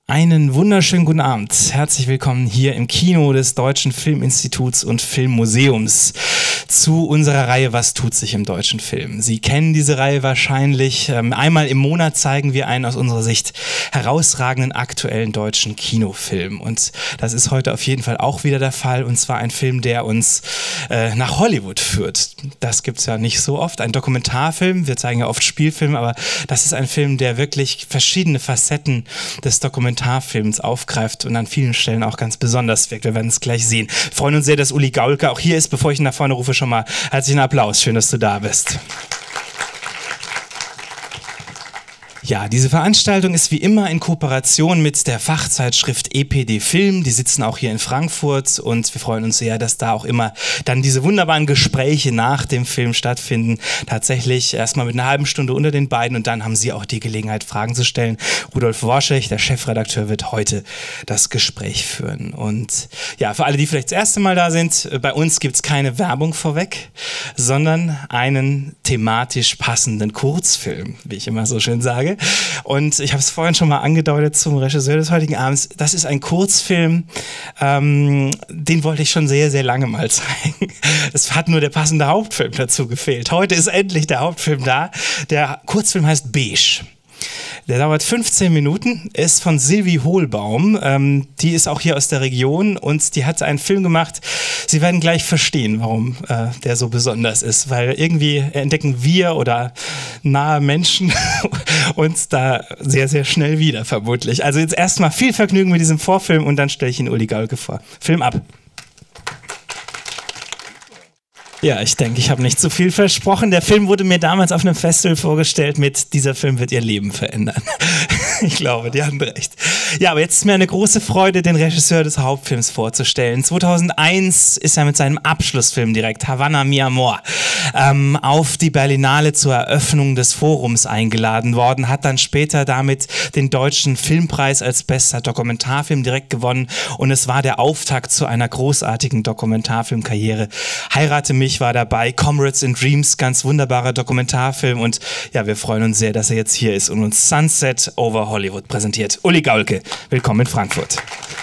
Einen wunderschönen guten Abend. Herzlich willkommen hier im Kino des Deutschen Filminstituts und Filmmuseums zu unserer Reihe Was tut sich im deutschen Film. Sie kennen diese Reihe wahrscheinlich. Einmal im Monat zeigen wir einen aus unserer Sicht herausragenden aktuellen deutschen Kinofilm. Und das ist heute auf jeden Fall auch wieder der Fall. Und zwar ein Film, der uns nach Hollywood führt. Das gibt es ja nicht so oft. Ein Dokumentarfilm. Wir zeigen ja oft Spielfilme, aber das ist ein Film, der wirklich verschiedene Facetten des Dokumentarfilms aufgreift und an vielen Stellen auch ganz besonders wirkt. Wir werden es gleich sehen. Wir freuen uns sehr, dass Uli Gaulke auch hier ist. Bevor ich ihn nach vorne rufe, schon mal herzlichen Applaus. Schön, dass du da bist. Ja, diese Veranstaltung ist wie immer in Kooperation mit der Fachzeitschrift EPD Film. Die sitzen auch hier in Frankfurt und wir freuen uns sehr, dass da auch immer dann diese wunderbaren Gespräche nach dem Film stattfinden. Tatsächlich erstmal mit einer halben Stunde unter den beiden und dann haben sie auch die Gelegenheit, Fragen zu stellen. Rudolf Worschech, der Chefredakteur, wird heute das Gespräch führen. Und ja, für alle, die vielleicht das erste Mal da sind, bei uns gibt es keine Werbung vorweg, sondern einen thematisch passenden Kurzfilm, wie ich immer so schön sage. Und ich habe es vorhin schon mal angedeutet zum Regisseur des heutigen Abends. Das ist ein Kurzfilm, den wollte ich schon sehr, sehr lange mal zeigen. Es hat nur der passende Hauptfilm dazu gefehlt. Heute ist endlich der Hauptfilm da. Der Kurzfilm heißt Beige. Der dauert 15 Minuten, ist von Sylvie Hohlbaum. Die ist auch hier aus der Region und die hat einen Film gemacht. Sie werden gleich verstehen, warum der so besonders ist, weil irgendwie entdecken wir oder nahe Menschen uns da sehr, sehr schnell wieder, vermutlich. Also jetzt erstmal viel Vergnügen mit diesem Vorfilm und dann stelle ich Ihnen Uli Gaulke vor. Film ab. Ja, ich denke, ich habe nicht zu viel versprochen. Der Film wurde mir damals auf einem Festival vorgestellt mit "Dieser Film wird Ihr Leben verändern". Ich glaube, die haben recht. Ja, aber jetzt ist mir eine große Freude, den Regisseur des Hauptfilms vorzustellen. 2001 ist er mit seinem Abschlussfilm direkt, Havana Mi Amor, auf die Berlinale zur Eröffnung des Forums eingeladen worden, hat dann später damit den Deutschen Filmpreis als bester Dokumentarfilm direkt gewonnen und es war der Auftakt zu einer großartigen Dokumentarfilmkarriere. Heirate mich war dabei, Comrades in Dreams, ganz wunderbarer Dokumentarfilm und ja, wir freuen uns sehr, dass er jetzt hier ist und uns Sunset over Hollywood präsentiert. Uli Gaulke, willkommen in Frankfurt.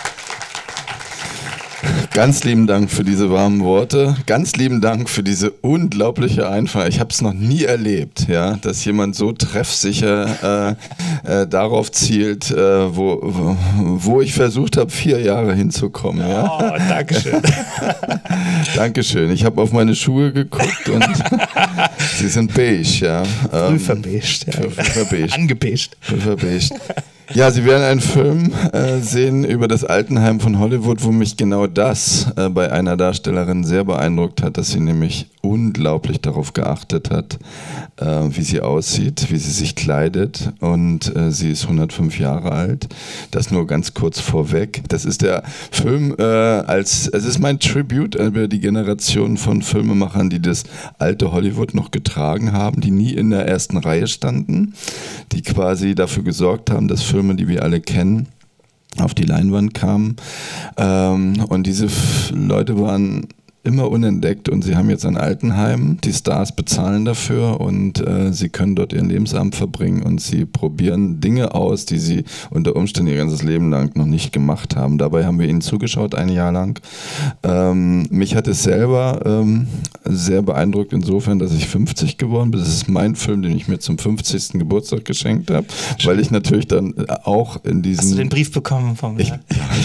Ganz lieben Dank für diese warmen Worte. Ganz lieben Dank für diese unglaubliche Einfall. Ich habe es noch nie erlebt, ja, dass jemand so treffsicher darauf zielt, wo ich versucht habe, 4 Jahre hinzukommen. Ja. Oh, Dankeschön. Dankeschön. Ich habe auf meine Schuhe geguckt und sie sind beige. Ja. Früh verbeigt. Ja. Angebeigt. Früh verbeigt. Ja, Sie werden einen Film sehen über das Altenheim von Hollywood, wo mich genau das bei einer Darstellerin sehr beeindruckt hat, dass sie nämlich unglaublich darauf geachtet hat, wie sie aussieht, wie sie sich kleidet und sie ist 105 Jahre alt. Das nur ganz kurz vorweg. Das ist der Film es ist mein Tribute über die Generation von Filmemachern, die das alte Hollywood noch getragen haben, die nie in der ersten Reihe standen, die quasi dafür gesorgt haben, dass Filme, die wir alle kennen, auf die Leinwand kamen. Und diese Leute waren immer unentdeckt und sie haben jetzt ein Altenheim. Die Stars bezahlen dafür und sie können dort ihren Lebensabend verbringen und sie probieren Dinge aus, die sie unter Umständen ihr ganzes Leben lang noch nicht gemacht haben. Dabei haben wir ihnen zugeschaut, ein Jahr lang. Mich hat es selber sehr beeindruckt insofern, dass ich 50 geworden bin. Das ist mein Film, den ich mir zum 50. Geburtstag geschenkt habe, weil ich natürlich dann auch in diesen... Hast du den Brief bekommen vom... Ich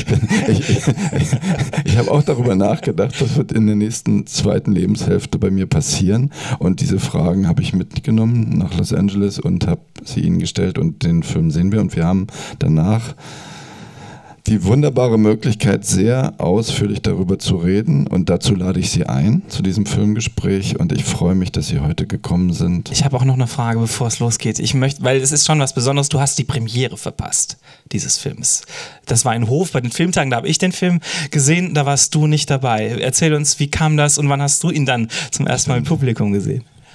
habe auch darüber nachgedacht, was wird in der nächsten zweiten Lebenshälfte bei mir passieren und diese Fragen habe ich mitgenommen nach Los Angeles und habe sie ihnen gestellt und den Film sehen wir und wir haben danach die wunderbare Möglichkeit, sehr ausführlich darüber zu reden und dazu lade ich Sie ein, zu diesem Filmgespräch und ich freue mich, dass Sie heute gekommen sind. Ich habe auch noch eine Frage, bevor es losgeht. Ich möchte, weil es ist schon was Besonderes, du hast die Premiere verpasst, dieses Films. Das war in Hof bei den Filmtagen, da habe ich den Film gesehen, da warst du nicht dabei. Erzähl uns, wie kam das und wann hast du ihn dann zum ersten Mal im Publikum gesehen?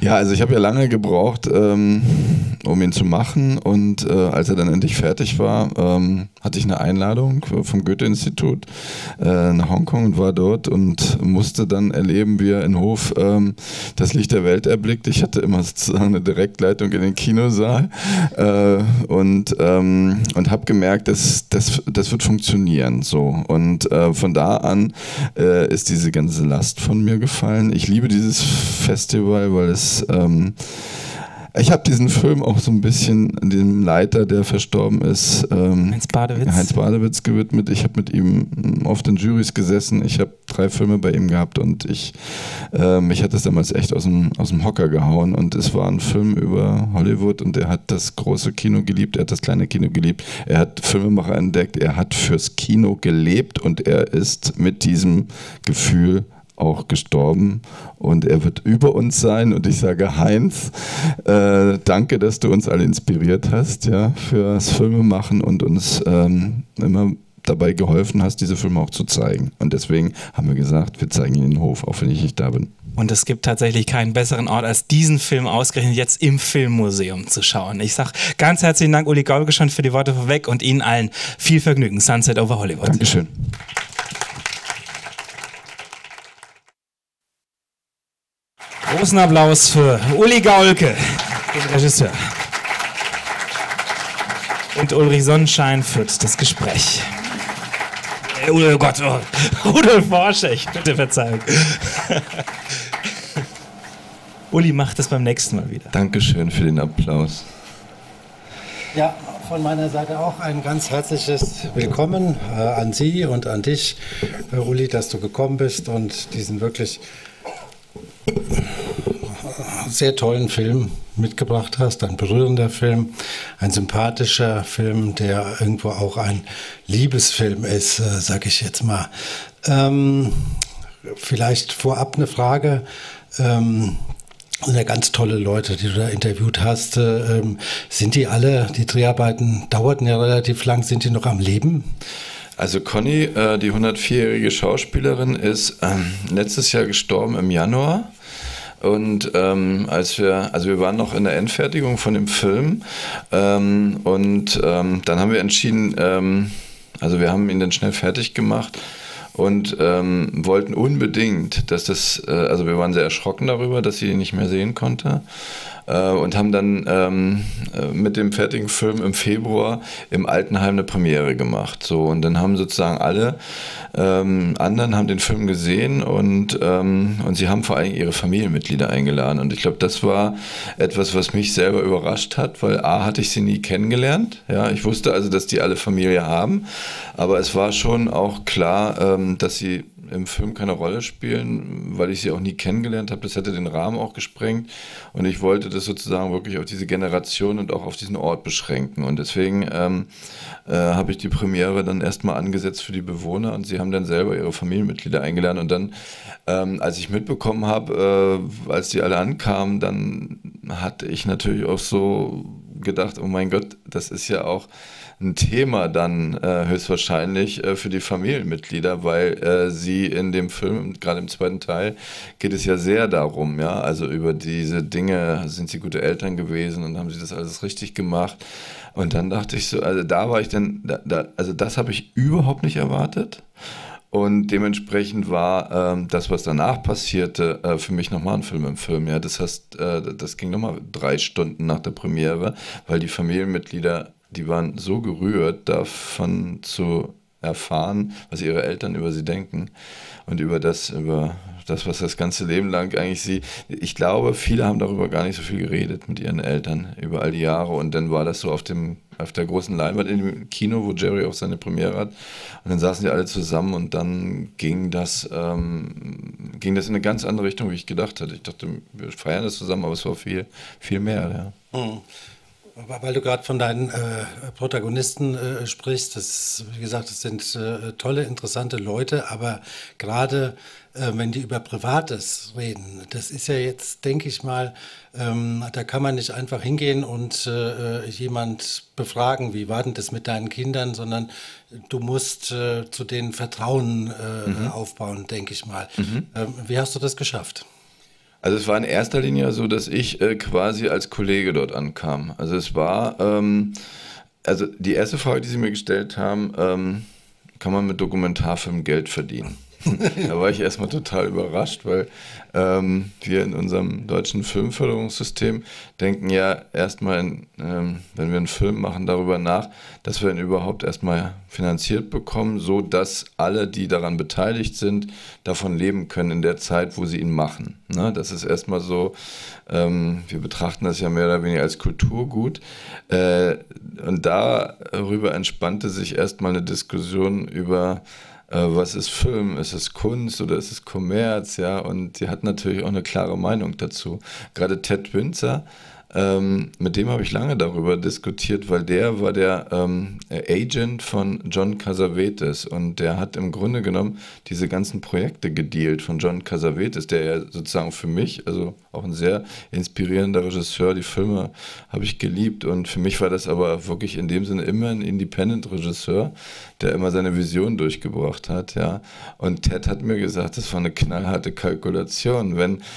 Ja, also ich habe ja lange gebraucht, um ihn zu machen, und als er dann endlich fertig war, hatte ich eine Einladung vom Goethe-Institut nach Hongkong und war dort und musste dann erleben, wie er in Hof das Licht der Welt erblickt. Ich hatte immer sozusagen eine Direktleitung in den Kinosaal und habe gemerkt, das wird funktionieren. So. Und von da an ist diese ganze Last von mir gefallen. Ich liebe dieses Festival, weil es ich habe diesen Film auch so ein bisschen dem Leiter, der verstorben ist, Heinz Badewitz gewidmet. Ich habe mit ihm oft in Jurys gesessen. Ich habe 3 Filme bei ihm gehabt und mich hat das damals echt aus dem Hocker gehauen. Und es war ein Film über Hollywood und er hat das große Kino geliebt, er hat das kleine Kino geliebt, er hat Filmemacher entdeckt, er hat fürs Kino gelebt und er ist mit diesem Gefühl auch gestorben und er wird über uns sein, und ich sage, Heinz, danke, dass du uns alle inspiriert hast, ja, fürs Filmemachen und uns immer dabei geholfen hast, diese Filme auch zu zeigen, und deswegen haben wir gesagt, wir zeigen ihn in den Hof, auch wenn ich nicht da bin. Und es gibt tatsächlich keinen besseren Ort, als diesen Film ausgerechnet jetzt im Filmmuseum zu schauen. Ich sage ganz herzlichen Dank, Uli Gaulke, schon für die Worte vorweg, und Ihnen allen viel Vergnügen. Sunset over Hollywood. Dankeschön. Großen Applaus für Uli Gaulke, den Regisseur. Und Ulrich Sonnenschein führt das Gespräch. Oh Gott, Rudolf Worschech, bitte Verzeihung. Uli macht das beim nächsten Mal wieder. Dankeschön für den Applaus. Ja, von meiner Seite auch ein ganz herzliches Willkommen an Sie und an dich, Uli, dass du gekommen bist und diesen wirklich sehr tollen Film mitgebracht hast, ein berührender Film, ein sympathischer Film, der irgendwo auch ein Liebesfilm ist, sage ich jetzt mal. Vielleicht vorab eine Frage. Sind ja ganz tolle Leute, die du da interviewt hast. Sind die alle, die Dreharbeiten dauerten ja relativ lang, sind die noch am Leben? Also Conny, die 104-jährige Schauspielerin, ist letztes Jahr gestorben im Januar. Und wir waren noch in der Endfertigung von dem Film, dann haben wir entschieden, wir haben ihn dann schnell fertig gemacht und wollten unbedingt, dass wir waren sehr erschrocken darüber, dass sie ihn nicht mehr sehen konnte. Und haben dann mit dem fertigen Film im Februar im Altenheim eine Premiere gemacht. So, und dann haben sozusagen alle anderen haben den Film gesehen und sie haben vor allem ihre Familienmitglieder eingeladen. Und ich glaube, das war etwas, was mich selber überrascht hat, weil A, hatte ich sie nie kennengelernt. Ja, ich wusste also, dass die alle Familie haben, aber es war schon auch klar, dass sie im Film keine Rolle spielen, weil ich sie auch nie kennengelernt habe. Das hätte den Rahmen auch gesprengt und ich wollte das sozusagen wirklich auf diese Generation und auch auf diesen Ort beschränken, und deswegen habe ich die Premiere dann erstmal angesetzt für die Bewohner und sie haben dann selber ihre Familienmitglieder eingeladen, und dann, als ich mitbekommen habe, als die alle ankamen, dann hatte ich natürlich auch so gedacht, oh mein Gott, das ist ja auch ein Thema dann höchstwahrscheinlich für die Familienmitglieder, weil sie in dem Film, gerade im zweiten Teil, geht es ja sehr darum, ja, also über diese Dinge, sind sie gute Eltern gewesen und haben sie das alles richtig gemacht, und dann dachte ich so, also da war ich dann, also das habe ich überhaupt nicht erwartet. Und dementsprechend war das, was danach passierte, für mich nochmal ein Film im Film. Ja, das heißt, das ging nochmal 3 Stunden nach der Premiere, weil die Familienmitglieder, die waren so gerührt, davon zu erfahren, was ihre Eltern über sie denken und über das, was das ganze Leben lang eigentlich ich glaube, viele haben darüber gar nicht so viel geredet mit ihren Eltern über all die Jahre, und dann war das so auf der großen Leinwand in dem Kino, wo Jerry auch seine Premiere hat, und dann saßen die alle zusammen und dann ging das in eine ganz andere Richtung, wie ich gedacht hatte. Ich dachte, wir feiern das zusammen, aber es war viel, viel mehr, ja. Mhm. Weil du gerade von deinen Protagonisten sprichst, wie gesagt, das sind tolle, interessante Leute, aber gerade wenn die über Privates reden, das ist ja jetzt, denke ich mal, da kann man nicht einfach hingehen und jemand befragen, wie war denn das mit deinen Kindern, sondern du musst zu denen Vertrauen aufbauen, denke ich mal. Wie hast du das geschafft? Also es war in erster Linie so, dass ich quasi als Kollege dort ankam. Also es war, also die erste Frage, die Sie mir gestellt haben, kann man mit Dokumentarfilmen Geld verdienen? Da war ich erstmal total überrascht, weil wir in unserem deutschen Filmförderungssystem denken ja erstmal, wenn wir einen Film machen, darüber nach, dass wir ihn überhaupt erstmal finanziert bekommen, so dass alle, die daran beteiligt sind, davon leben können in der Zeit, wo sie ihn machen. Ne? Das ist erstmal so, wir betrachten das ja mehr oder weniger als Kulturgut. Und darüber entspannte sich erstmal eine Diskussion über was ist Film, ist es Kunst oder ist es Kommerz, ja, und die hat natürlich auch eine klare Meinung dazu. Gerade Ted Winzer, mit dem habe ich lange darüber diskutiert, weil der war der Agent von John Cassavetes und der hat im Grunde genommen diese ganzen Projekte gedealt von John Cassavetes, der ja sozusagen für mich, also auch ein sehr inspirierender Regisseur, die Filme habe ich geliebt und für mich war das aber wirklich in dem Sinne immer ein Independent-Regisseur, der immer seine Vision durchgebracht hat, ja, und Ted hat mir gesagt, das war eine knallharte Kalkulation,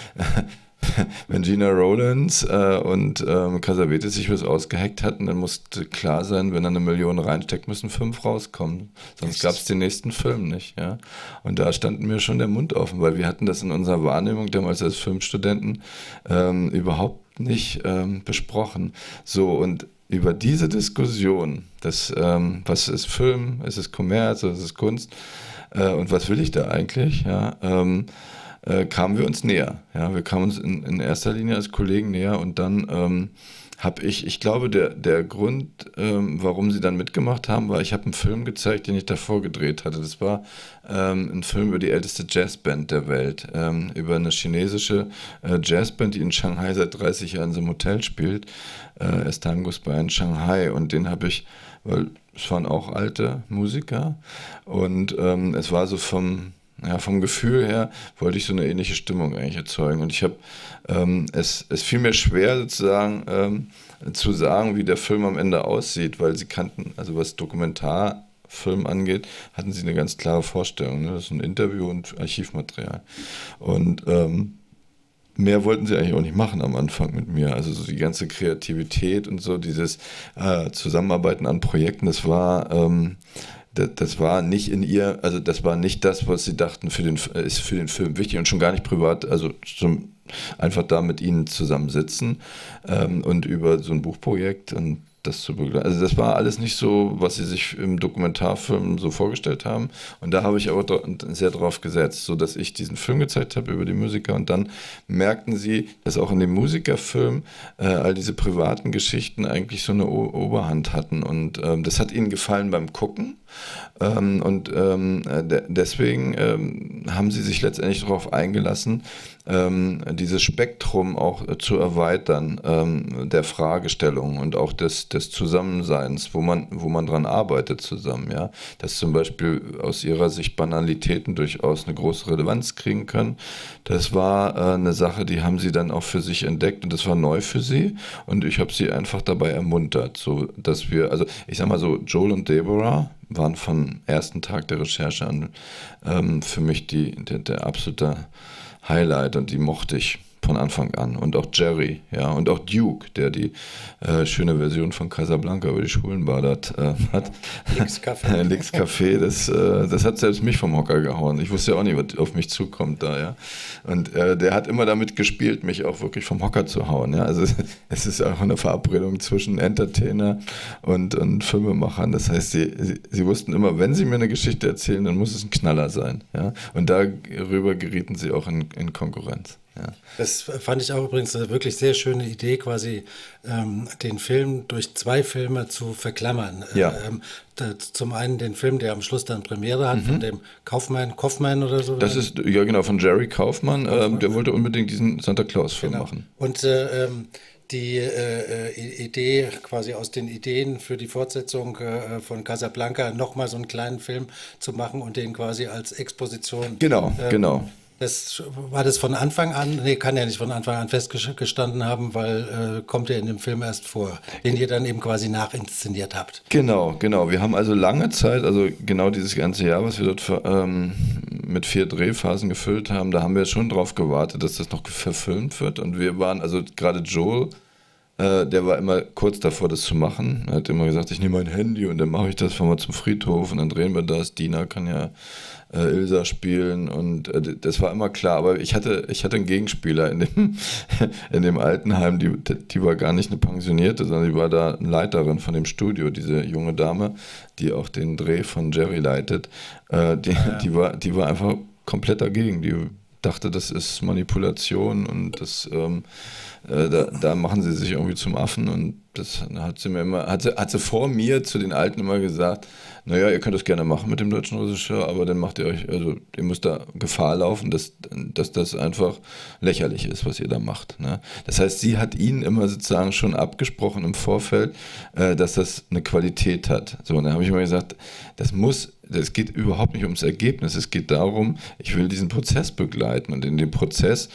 wenn Gina Rowlands und Cassavetes sich was ausgeheckt hatten, dann musste klar sein, wenn er 1 Million reinsteckt, müssen 5 rauskommen. Sonst gab es den nächsten Film nicht. Ja? Und da stand mir schon der Mund offen, weil wir hatten das in unserer Wahrnehmung damals als Filmstudenten überhaupt nicht besprochen. So, und über diese Diskussion, was ist Film, ist es Kommerz, ist es Kunst und was will ich da eigentlich, ja, kamen wir uns näher. Ja, wir kamen uns in erster Linie als Kollegen näher und dann habe ich glaube, der Grund, warum sie dann mitgemacht haben, war, ich habe einen Film gezeigt, den ich davor gedreht hatte. Das war ein Film über die älteste Jazzband der Welt, über eine chinesische Jazzband, die in Shanghai seit 30 Jahren in so einem Hotel spielt, Estangos Bar in Shanghai, und den habe ich, weil es waren auch alte Musiker und es war so vom Gefühl her wollte ich so eine ähnliche Stimmung eigentlich erzeugen. Und ich habe, es fiel mir schwer sozusagen zu sagen, wie der Film am Ende aussieht, weil sie kannten, also was Dokumentarfilm angeht, hatten sie eine ganz klare Vorstellung. Ne? Das ist ein Interview und Archivmaterial. Und mehr wollten sie eigentlich auch nicht machen am Anfang mit mir. Also so die ganze Kreativität und so, dieses Zusammenarbeiten an Projekten, das war nicht in ihr, also das war nicht das, was sie dachten, ist für den Film wichtig und schon gar nicht privat, also einfach da mit ihnen zusammensitzen und über so ein Buchprojekt und das zu begleiten. Also das war alles nicht so, was sie sich im Dokumentarfilm so vorgestellt haben. Und da habe ich aber sehr drauf gesetzt, so dass ich diesen Film gezeigt habe über die Musiker und dann merkten sie, dass auch in dem Musikerfilm all diese privaten Geschichten eigentlich so eine Oberhand hatten und das hat ihnen gefallen beim Gucken. Deswegen haben sie sich letztendlich darauf eingelassen, dieses Spektrum auch zu erweitern, der Fragestellung und auch des Zusammenseins, wo man dran arbeitet zusammen, ja, dass zum Beispiel aus ihrer Sicht Banalitäten durchaus eine große Relevanz kriegen können. Das war eine Sache, die haben sie dann auch für sich entdeckt und das war neu für sie und ich habe sie einfach dabei ermuntert, so dass wir, also ich sag mal so, Joel und Deborah waren vom ersten Tag der Recherche an für mich der absolute Highlight und die mochte ich von Anfang an. Und auch Jerry, ja, und auch Duke, der die schöne Version von Casablanca über die Schulen hat. Lix Café. Lix Café, das hat selbst mich vom Hocker gehauen. Ich wusste ja auch nicht, was auf mich zukommt da, ja. Und der hat immer damit gespielt, mich auch wirklich vom Hocker zu hauen, ja. Also es ist auch eine Verabredung zwischen Entertainer und Filmemachern. Das heißt, sie wussten immer, wenn sie mir eine Geschichte erzählen, dann muss es ein Knaller sein, ja. Und darüber gerieten sie auch in Konkurrenz. Ja. Das fand ich auch übrigens eine wirklich sehr schöne Idee, quasi den Film durch 2 Filme zu verklammern. Ja. Zum einen den Film, der am Schluss dann Premiere hat, von dem Kaufmann oder so. Das ist, ja genau, von Jerry Kaufmann. Der wollte unbedingt diesen Santa Claus-Film machen. Und die Idee, quasi aus den Ideen für die Fortsetzung von Casablanca nochmal so einen kleinen Film zu machen und den quasi als Exposition. Genau. War das von Anfang an? Nee, kann ja nicht von Anfang an festgestanden haben, weil kommt ja in dem Film erst vor, den ihr dann eben quasi nachinszeniert habt. Genau. Wir haben also lange Zeit, also genau dieses ganze Jahr, was wir dort mit 4 Drehphasen gefüllt haben, da haben wir schon drauf gewartet, dass das noch verfilmt wird. Und wir waren, also gerade Joel, der war immer kurz davor, das zu machen. Er hat immer gesagt, ich nehme mein Handy und dann mache ich das, fahren wir zum Friedhof und dann drehen wir das. Dina kann ja Ilsa spielen und das war immer klar. Aber ich hatte einen Gegenspieler in dem Altenheim, die war gar nicht eine Pensionierte, sondern die war da eine Leiterin von dem Studio, diese junge Dame, die auch den Dreh von Jerry leitet. Die war einfach komplett dagegen. Die dachte, das ist Manipulation und das da machen sie sich irgendwie zum Affen und das hat sie vor mir zu den Alten immer gesagt, naja, ihr könnt das gerne machen mit dem deutschen Regisseur, aber dann macht ihr euch, also ihr müsst da Gefahr laufen, dass das einfach lächerlich ist, was ihr da macht. Ne? Das heißt, sie hat ihnen immer sozusagen schon abgesprochen im Vorfeld, dass das eine Qualität hat. So, und dann habe ich immer gesagt, es geht überhaupt nicht ums Ergebnis, es geht darum, ich will diesen Prozess begleiten und in dem Prozess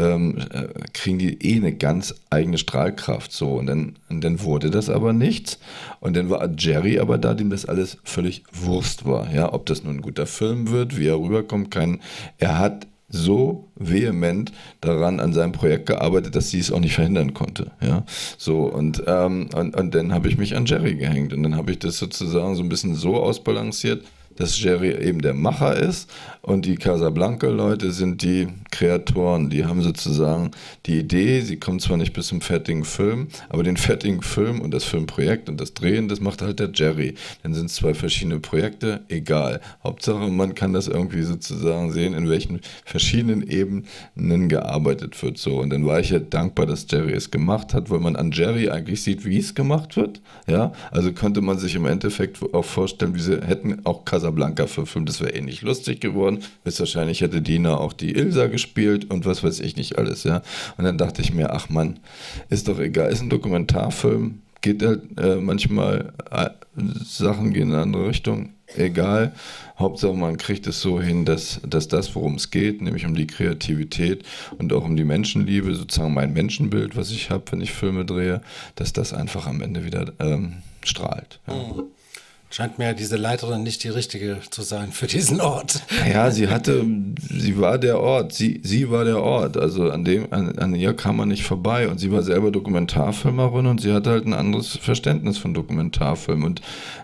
kriegen die eine ganz eigene Strahlkraft. So. Und dann wurde das aber nichts. Und dann war Jerry aber da, dem das alles völlig Wurst war. Ja? Ob das nun ein guter Film wird, wie er rüberkommt, er hat so vehement daran an seinem Projekt gearbeitet, dass sie es auch nicht verhindern konnte. Ja? So, und dann habe ich mich an Jerry gehängt. Und dann habe ich das sozusagen so ein bisschen so ausbalanciert, dass Jerry eben der Macher ist und die Casablanca-Leute sind die Kreatoren. Die haben sozusagen die Idee, sie kommen zwar nicht bis zum fertigen Film, aber den fertigen Film und das Filmprojekt und das Drehen, das macht halt der Jerry. Dann sind es 2 verschiedene Projekte, egal. Hauptsache, man kann das irgendwie sozusagen sehen, in welchen verschiedenen Ebenen gearbeitet wird. So. Und dann war ich ja dankbar, dass Jerry es gemacht hat, weil man an Jerry eigentlich sieht, wie es gemacht wird. Ja? Also konnte man sich im Endeffekt auch vorstellen, wie sie hätten auch Casablanca verfilmt, das wäre eh nicht lustig geworden. Höchstwahrscheinlich hätte Dina auch die Ilsa gespielt und was weiß ich nicht alles, ja. Und dann dachte ich mir, ach Mann, ist doch egal, ist ein Dokumentarfilm, geht halt manchmal, Sachen gehen in eine andere Richtung, egal. Hauptsache man kriegt es so hin, dass das, worum es geht, nämlich um die Kreativität und auch um die Menschenliebe, sozusagen mein Menschenbild, was ich habe, wenn ich Filme drehe, dass das einfach am Ende wieder strahlt. Ja. Scheint mir diese Leiterin nicht die richtige zu sein für diesen Ort. Ja, sie war der Ort, sie war der Ort, also an ihr kam man nicht vorbei und sie war selber Dokumentarfilmerin und sie hatte halt ein anderes Verständnis von Dokumentarfilm und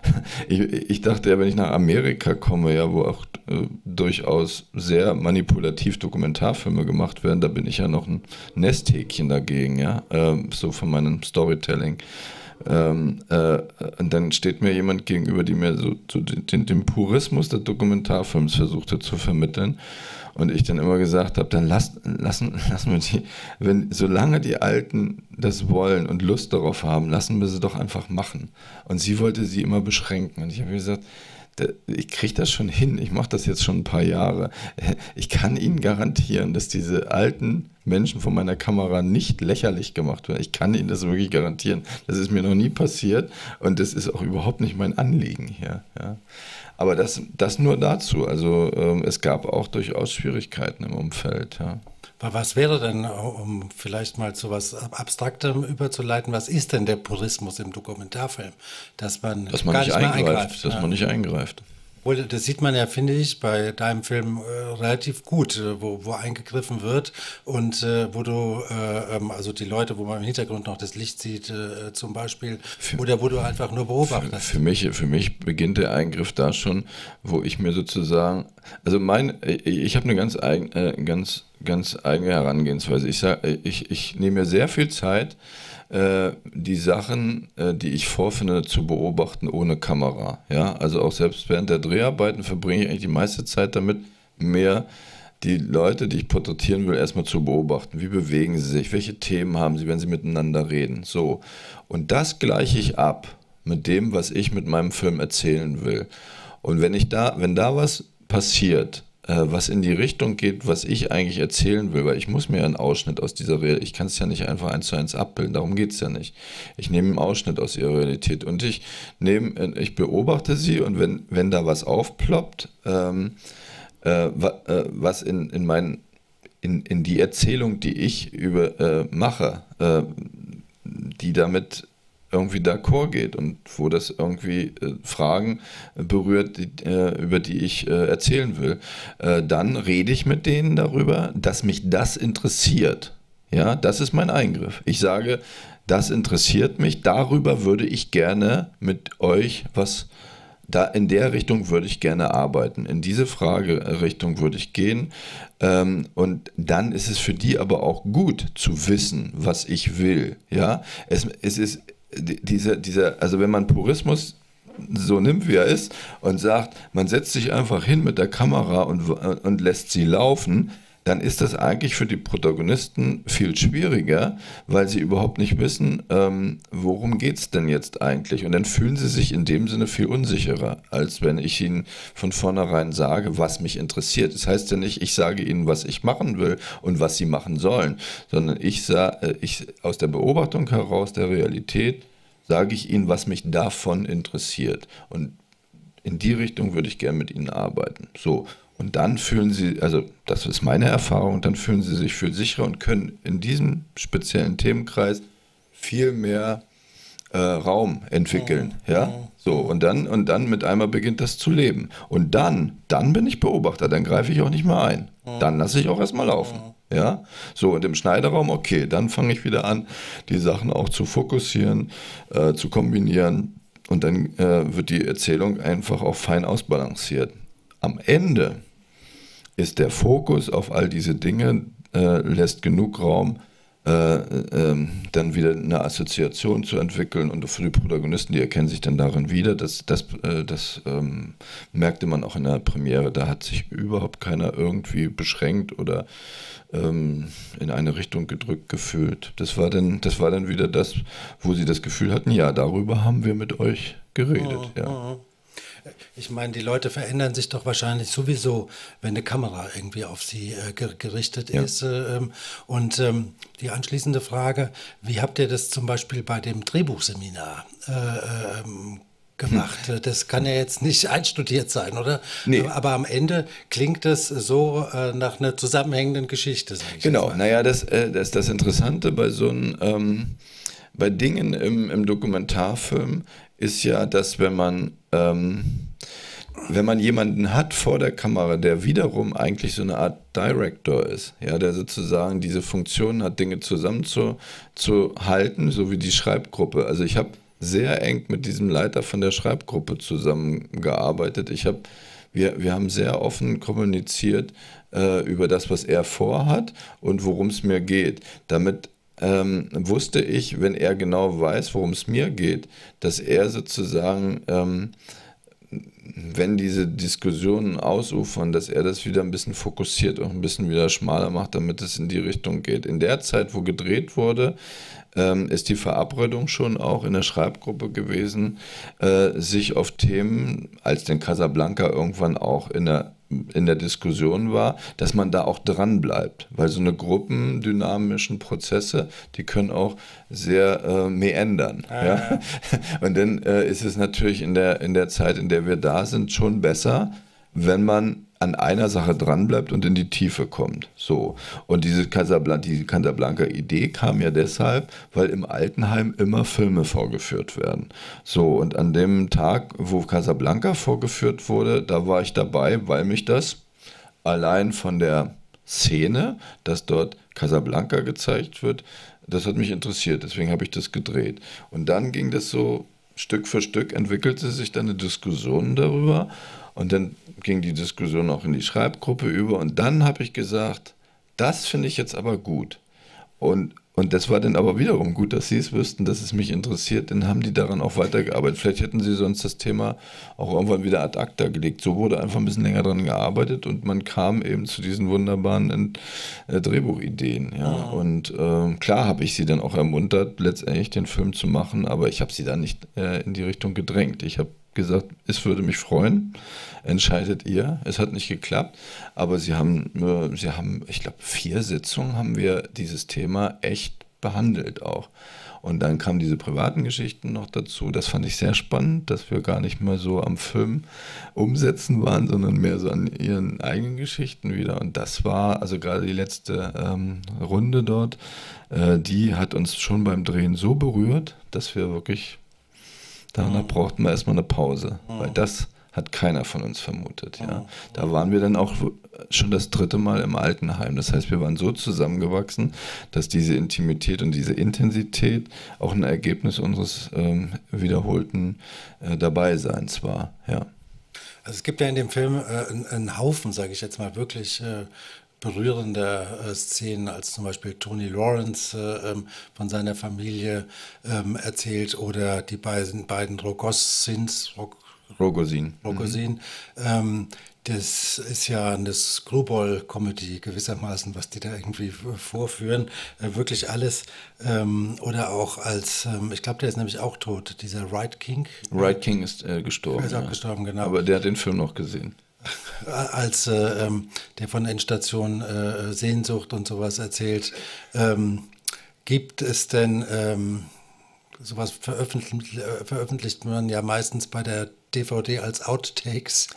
ich dachte ja, wenn ich nach Amerika komme, ja, wo auch durchaus sehr manipulativ Dokumentarfilme gemacht werden, da bin ich ja noch ein Nesthäkchen dagegen, ja, so von meinem Storytelling. Und dann steht mir jemand gegenüber, die mir so den Purismus des Dokumentarfilms versuchte zu vermitteln und ich dann immer gesagt habe, dann lassen wir die, solange die Alten das wollen und Lust darauf haben, lassen wir sie doch einfach machen. Und sie wollte sie immer beschränken und ich habe gesagt, ich kriege das schon hin, ich mache das jetzt schon ein paar Jahre. Ich kann Ihnen garantieren, dass diese alten Menschen von meiner Kamera nicht lächerlich gemacht werden. Ich kann Ihnen das wirklich garantieren. Das ist mir noch nie passiert und das ist auch überhaupt nicht mein Anliegen hier. Ja. Aber das nur dazu. Also es gab auch durchaus Schwierigkeiten im Umfeld. Ja. Was wäre denn, um vielleicht mal zu was Abstraktem überzuleiten, was ist denn der Purismus im Dokumentarfilm? Dass man nicht eingreift. Dass man nicht eingreift. Das sieht man ja, finde ich, bei deinem Film relativ gut, wo eingegriffen wird und wo du, also die Leute, wo man im Hintergrund noch das Licht sieht zum Beispiel, oder wo du einfach nur beobachtest. Für mich beginnt der Eingriff da schon, wo ich mir sozusagen, also ich habe eine ganz eigene Herangehensweise. Ich nehme mir sehr viel Zeit, die Sachen, die ich vorfinde, zu beobachten ohne Kamera. Ja? Also auch selbst während der Dreharbeiten verbringe ich eigentlich die meiste Zeit damit, mehr die Leute, die ich porträtieren will, erstmal zu beobachten. Wie bewegen sie sich? Welche Themen haben sie, wenn sie miteinander reden? So. Und das gleiche ich ab mit dem, was ich mit meinem Film erzählen will. Und wenn da was passiert, was in die Richtung geht, was ich eigentlich erzählen will, weil ich muss mir einen Ausschnitt aus dieser Realität, ich kann es ja nicht einfach 1:1 abbilden, darum geht es ja nicht. Ich nehme einen Ausschnitt aus ihrer Realität und ich beobachte sie und wenn da was aufploppt, was in die Erzählung, die ich mache, die damit irgendwie d'accord geht und wo das irgendwie Fragen berührt, über die ich erzählen will, dann rede ich mit denen darüber, dass mich das interessiert. Ja, das ist mein Eingriff. Ich sage, das interessiert mich, darüber würde ich gerne mit euch in der Richtung würde ich gerne arbeiten. In diese Fragerichtung würde ich gehen. Und dann ist es für die aber auch gut zu wissen, was ich will. Ja, es ist also wenn man Purismus so nimmt, wie er ist, und sagt, man setzt sich einfach hin mit der Kamera und lässt sie laufen, dann ist das eigentlich für die Protagonisten viel schwieriger, weil sie überhaupt nicht wissen, worum geht es denn jetzt eigentlich. Und dann fühlen sie sich in dem Sinne viel unsicherer, als wenn ich ihnen von vornherein sage, was mich interessiert. Das heißt ja nicht, ich sage ihnen, was ich machen will und was sie machen sollen, sondern ich aus der Beobachtung heraus der Realität sage ich ihnen, was mich davon interessiert. Und in die Richtung würde ich gerne mit ihnen arbeiten. So. Und dann fühlen sie, also das ist meine Erfahrung, dann fühlen sie sich viel sicherer und können in diesem speziellen Themenkreis viel mehr Raum entwickeln. Ja? So, und dann mit einmal beginnt das zu leben. Und dann bin ich Beobachter, dann greife ich auch nicht mehr ein. Dann lasse ich auch erstmal laufen. Ja? So, und im Schneideraum, okay, dann fange ich wieder an, die Sachen auch zu fokussieren, zu kombinieren. Und dann wird die Erzählung einfach auch fein ausbalanciert. Am Ende ist der Fokus auf all diese Dinge, lässt genug Raum, dann wieder eine Assoziation zu entwickeln, und für die Protagonisten, die erkennen sich dann darin wieder. Das merkte man auch in der Premiere, da hat sich überhaupt keiner irgendwie beschränkt oder in eine Richtung gedrückt gefühlt. Das war dann wieder das, wo sie das Gefühl hatten, ja, darüber haben wir mit euch geredet. Ja. Ich meine, die Leute verändern sich doch wahrscheinlich sowieso, wenn eine Kamera irgendwie auf sie gerichtet ist. Und die anschließende Frage, wie habt ihr das zum Beispiel bei dem Drehbuchseminar gemacht? Das kann ja jetzt nicht einstudiert sein, oder? Nee. Aber am Ende klingt es so nach einer zusammenhängenden Geschichte. Genau, naja, das Interessante bei so bei Dingen im Dokumentarfilm ist ja, dass wenn man jemanden hat vor der Kamera, der wiederum eigentlich so eine Art Director ist, ja, der sozusagen diese Funktion hat, Dinge zusammenzuhalten, so wie die Schreibgruppe. Also ich habe sehr eng mit diesem Leiter von der Schreibgruppe zusammengearbeitet. Wir haben sehr offen kommuniziert über das, was er vorhat und worum es mir geht. Damit wusste ich, wenn er genau weiß, worum es mir geht, dass er sozusagen, wenn diese Diskussionen ausufern, dass er das wieder ein bisschen fokussiert und ein bisschen wieder schmaler macht, damit es in die Richtung geht. In der Zeit, wo gedreht wurde, ist die Verabredung schon auch in der Schreibgruppe gewesen, sich auf Themen, als den Casablanca irgendwann auch in der Diskussion war, dass man da auch dran bleibt, weil so eine gruppendynamischen Prozesse, die können auch sehr meandern. Ja? Und dann ist es natürlich in der Zeit, in der wir da sind, schon besser, wenn man an einer Sache dranbleibt und in die Tiefe kommt. So. Und die Casablanca-Idee kam ja deshalb, weil im Altenheim immer Filme vorgeführt werden. So, und an dem Tag, wo Casablanca vorgeführt wurde, da war ich dabei, weil mich das allein von der Szene, dass dort Casablanca gezeigt wird, das hat mich interessiert, deswegen habe ich das gedreht. Und dann ging das so Stück für Stück, entwickelte sich dann eine Diskussion darüber. Und dann ging die Diskussion auch in die Schreibgruppe über. Und dann habe ich gesagt, das finde ich jetzt aber gut. Und das war dann aber wiederum gut, dass sie es wüssten, dass es mich interessiert. Dann haben die daran auch weitergearbeitet. Vielleicht hätten sie sonst das Thema auch irgendwann wieder ad acta gelegt. So wurde einfach ein bisschen länger dran gearbeitet und man kam eben zu diesen wunderbaren Drehbuchideen. Ja. Und klar habe ich sie dann auch ermuntert, letztendlich den Film zu machen, aber ich habe sie dann nicht in die Richtung gedrängt. Ich habe gesagt, es würde mich freuen, entscheidet ihr. Es hat nicht geklappt, aber sie haben, ich glaube, 4 Sitzungen haben wir dieses Thema echt behandelt auch. Und dann kamen diese privaten Geschichten noch dazu. Das fand ich sehr spannend, dass wir gar nicht mehr so am Film umsetzen waren, sondern mehr so an ihren eigenen Geschichten wieder. Und das war, also gerade die letzte Runde dort, die hat uns schon beim Drehen so berührt, dass wir wirklich, danach brauchten wir erstmal eine Pause, weil das hat keiner von uns vermutet. Ja. Da waren wir dann auch schon das 3. Mal im Altenheim. Das heißt, wir waren so zusammengewachsen, dass diese Intimität und diese Intensität auch ein Ergebnis unseres wiederholten Dabeiseins war. Ja. Also es gibt ja in dem Film einen Haufen, sage ich jetzt mal, wirklich berührender Szenen, als zum Beispiel Tony Lawrence von seiner Familie erzählt oder die beiden Rogozins, Rogozin. Das ist ja eine Screwball-Comedy gewissermaßen, was die da irgendwie vorführen. Wirklich alles. Oder auch als, ich glaube, der ist nämlich auch tot, dieser Wright King. Wright King ist gestorben. Er ist auch gestorben, genau. Aber der hat den Film noch gesehen. Als der von Endstation Sehnsucht und sowas erzählt. Gibt es denn sowas veröffentlicht man ja meistens bei der DVD als Outtakes.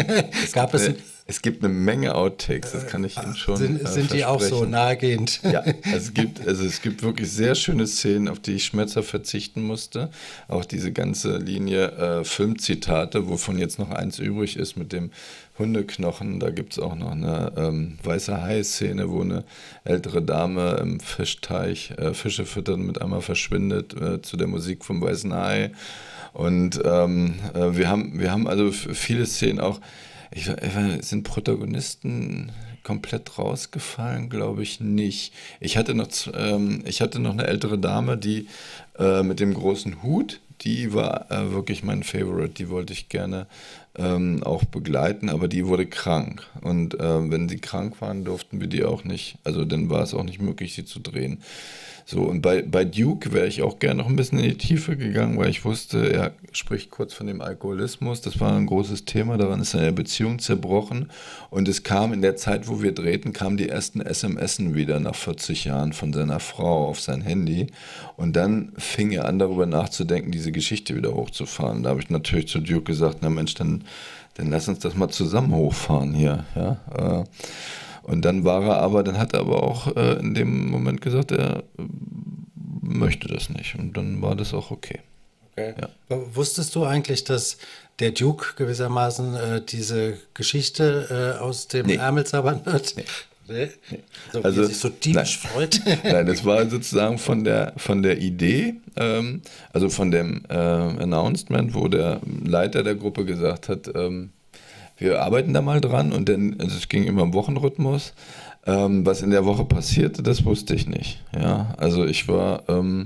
Es gibt eine Menge Outtakes, das kann ich Ihnen schon Sind die auch so nahegehend? Ja, es gibt wirklich sehr schöne Szenen, auf die ich schmerzhaft verzichten musste. Auch diese ganze Linie Filmzitate, wovon jetzt noch eins übrig ist mit dem Hundeknochen. Da gibt es auch noch eine weiße Hai-Szene, wo eine ältere Dame im Fischteich Fische füttert und mit einmal verschwindet zu der Musik vom weißen Hai. Und wir haben also viele Szenen auch, sind Protagonisten komplett rausgefallen, glaube ich nicht. Ich hatte noch eine ältere Dame, die mit dem großen Hut, die war wirklich mein Favorite, die wollte ich gerne auch begleiten, aber die wurde krank. Und wenn sie krank waren, durften wir die auch nicht, also dann war es auch nicht möglich, sie zu drehen. So, und bei Duke wäre ich auch gerne noch ein bisschen in die Tiefe gegangen, weil ich wusste, er spricht kurz von dem Alkoholismus. Das war ein großes Thema, daran ist seine Beziehung zerbrochen. Und es kam in der Zeit, wo wir drehten, kamen die ersten SMSen wieder nach 40 Jahren von seiner Frau auf sein Handy. Und dann fing er an, darüber nachzudenken, diese Geschichte wieder hochzufahren. Da habe ich natürlich zu Duke gesagt, na Mensch, dann lass uns das mal zusammen hochfahren hier. Ja? Und dann hat er aber auch in dem Moment gesagt, er möchte das nicht. Und dann war das auch okay. Okay. Ja. Wusstest du eigentlich, dass der Duke gewissermaßen diese Geschichte aus dem Ärmel zaubern wird? Nee. So, also, sich so diebisch freut. Nein, das war sozusagen von der Idee, also von dem Announcement, wo der Leiter der Gruppe gesagt hat, wir arbeiten da mal dran, und dann, also es ging immer im Wochenrhythmus. Was in der Woche passierte, das wusste ich nicht. Ja, also ich war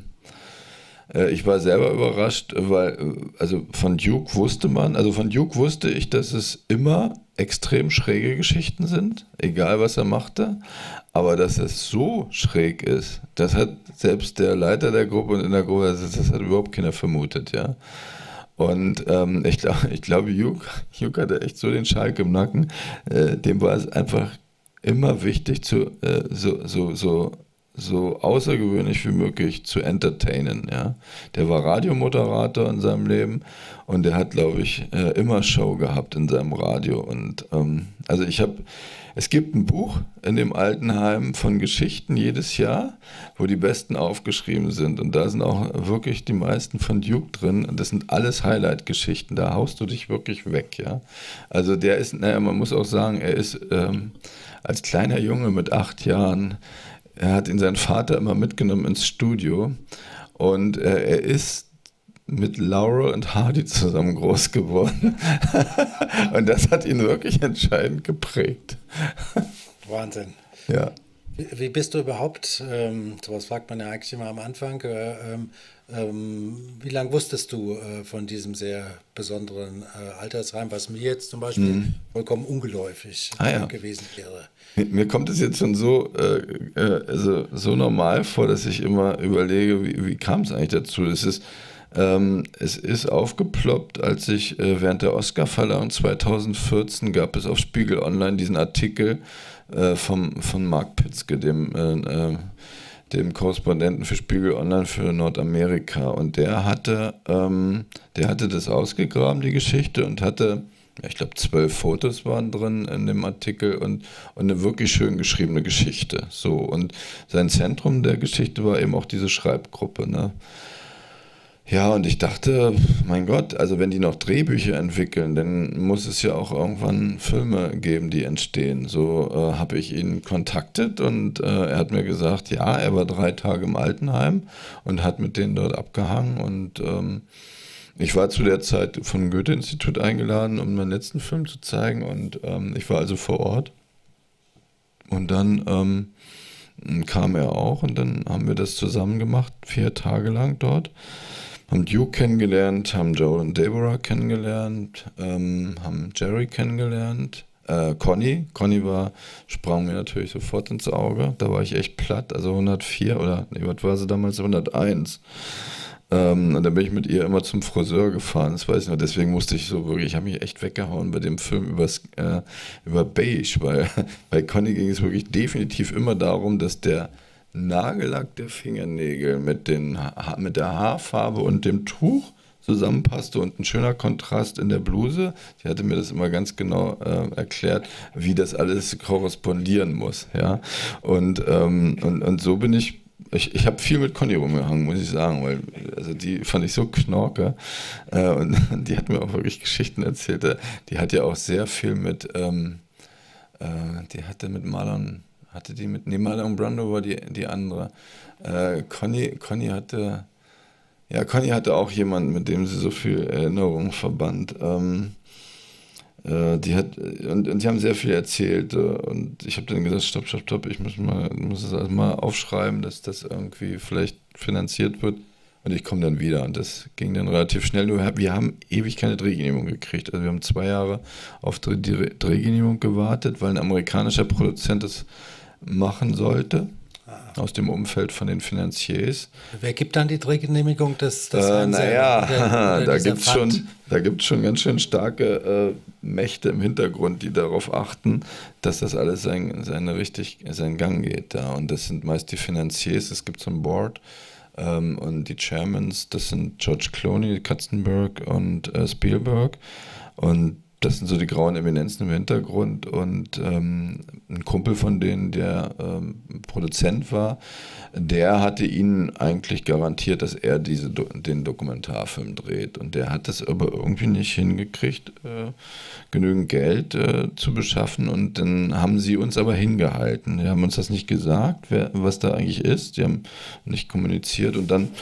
selber überrascht, weil also von Duke wusste ich, dass es immer extrem schräge Geschichten sind, egal was er machte, aber dass es so schräg ist, das hat selbst der Leiter der Gruppe und in der Gruppe, das hat überhaupt keiner vermutet, ja. Und ich glaube, Duke hatte echt so den Schalk im Nacken. Dem war es einfach immer wichtig, so außergewöhnlich wie möglich zu entertainen. Ja? Der war Radiomoderator in seinem Leben und der hat, glaube ich, immer Show gehabt in seinem Radio. Und es gibt ein Buch in dem Altenheim von Geschichten jedes Jahr, wo die besten aufgeschrieben sind. Und da sind auch wirklich die meisten von Duke drin. Und das sind alles Highlight-Geschichten. Da haust du dich wirklich weg. Ja? Also der ist, man muss auch sagen, er ist als kleiner Junge mit 8 Jahren, er hat ihn seinen Vater immer mitgenommen ins Studio. Und er ist mit Laurel und Hardy zusammen groß geworden. Und das hat ihn wirklich entscheidend geprägt. Wahnsinn. Ja. Wie bist du überhaupt, sowas fragt man ja eigentlich immer am Anfang, wie lange wusstest du von diesem sehr besonderen Altersheim, was mir jetzt zum Beispiel vollkommen ungeläufig gewesen wäre? Mir kommt es jetzt schon so normal vor, dass ich immer überlege, wie kam es eigentlich dazu? Es ist aufgeploppt, als ich während der Oscarverleihung 2014 gab es auf Spiegel Online diesen Artikel von Mark Pitzke, dem dem Korrespondenten für Spiegel Online für Nordamerika. Und der hatte das ausgegraben, die Geschichte, und hatte, ja, ich glaube, 12 Fotos waren drin in dem Artikel und eine wirklich schön geschriebene Geschichte. So, und sein Zentrum der Geschichte war eben auch diese Schreibgruppe, ne? Ja, und ich dachte, mein Gott, also wenn die noch Drehbücher entwickeln, dann muss es ja auch irgendwann Filme geben, die entstehen. So habe ich ihn kontaktet und er hat mir gesagt, ja, er war 3 Tage im Altenheim und hat mit denen dort abgehangen. Und ich war zu der Zeit vom Goethe-Institut eingeladen, um meinen letzten Film zu zeigen. Und ich war also vor Ort. Und dann kam er auch und dann haben wir das zusammen gemacht, 4 Tage lang dort. Haben Duke kennengelernt, haben Joel und Deborah kennengelernt, haben Jerry kennengelernt, Conny sprang mir natürlich sofort ins Auge, da war ich echt platt, also 104 oder, nee, was war sie damals, 101. Und dann bin ich mit ihr immer zum Friseur gefahren, das weiß ich noch, deswegen musste ich so wirklich, ich habe mich echt weggehauen bei dem Film über Beige, weil bei Conny ging es wirklich definitiv immer darum, dass der Nagellack der Fingernägel mit der Haarfarbe und dem Tuch zusammenpasste und ein schöner Kontrast in der Bluse. Sie hatte mir das immer ganz genau erklärt, wie das alles korrespondieren muss. Ja? Und so bin ich habe viel mit Conny rumgehangen, muss ich sagen, weil also die fand ich so knorke und die hat mir auch wirklich Geschichten erzählt. Die hat ja auch sehr viel mit, Marlon Brando war die andere. Conny hatte auch jemanden, mit dem sie so viel Erinnerungen verband. Die haben sehr viel erzählt und ich habe dann gesagt, stopp, ich muss das alles mal aufschreiben, dass das irgendwie vielleicht finanziert wird. Und ich komme dann wieder und das ging dann relativ schnell. Nur wir haben ewig keine Drehgenehmigung gekriegt. Also wir haben 2 Jahre auf die Drehgenehmigung gewartet, weil ein amerikanischer Produzent das machen sollte, aus dem Umfeld von den Finanziers. Wer gibt dann die Drehgenehmigung? Da gibt es schon ganz schön starke Mächte im Hintergrund, die darauf achten, dass das alles seinen Gang geht. Da. Und das sind meist die Finanziers, es gibt so ein Board. Und die Chairmans, das sind George Clooney, Katzenberg und Spielberg. Und das sind so die grauen Eminenzen im Hintergrund. Und ein Kumpel von denen, der Produzent war, der hatte ihnen eigentlich garantiert, dass er den Dokumentarfilm dreht. Und der hat das aber irgendwie nicht hingekriegt, genügend Geld zu beschaffen. Und dann haben sie uns aber hingehalten. Die haben uns das nicht gesagt, was da eigentlich ist. Die haben nicht kommuniziert. Und dann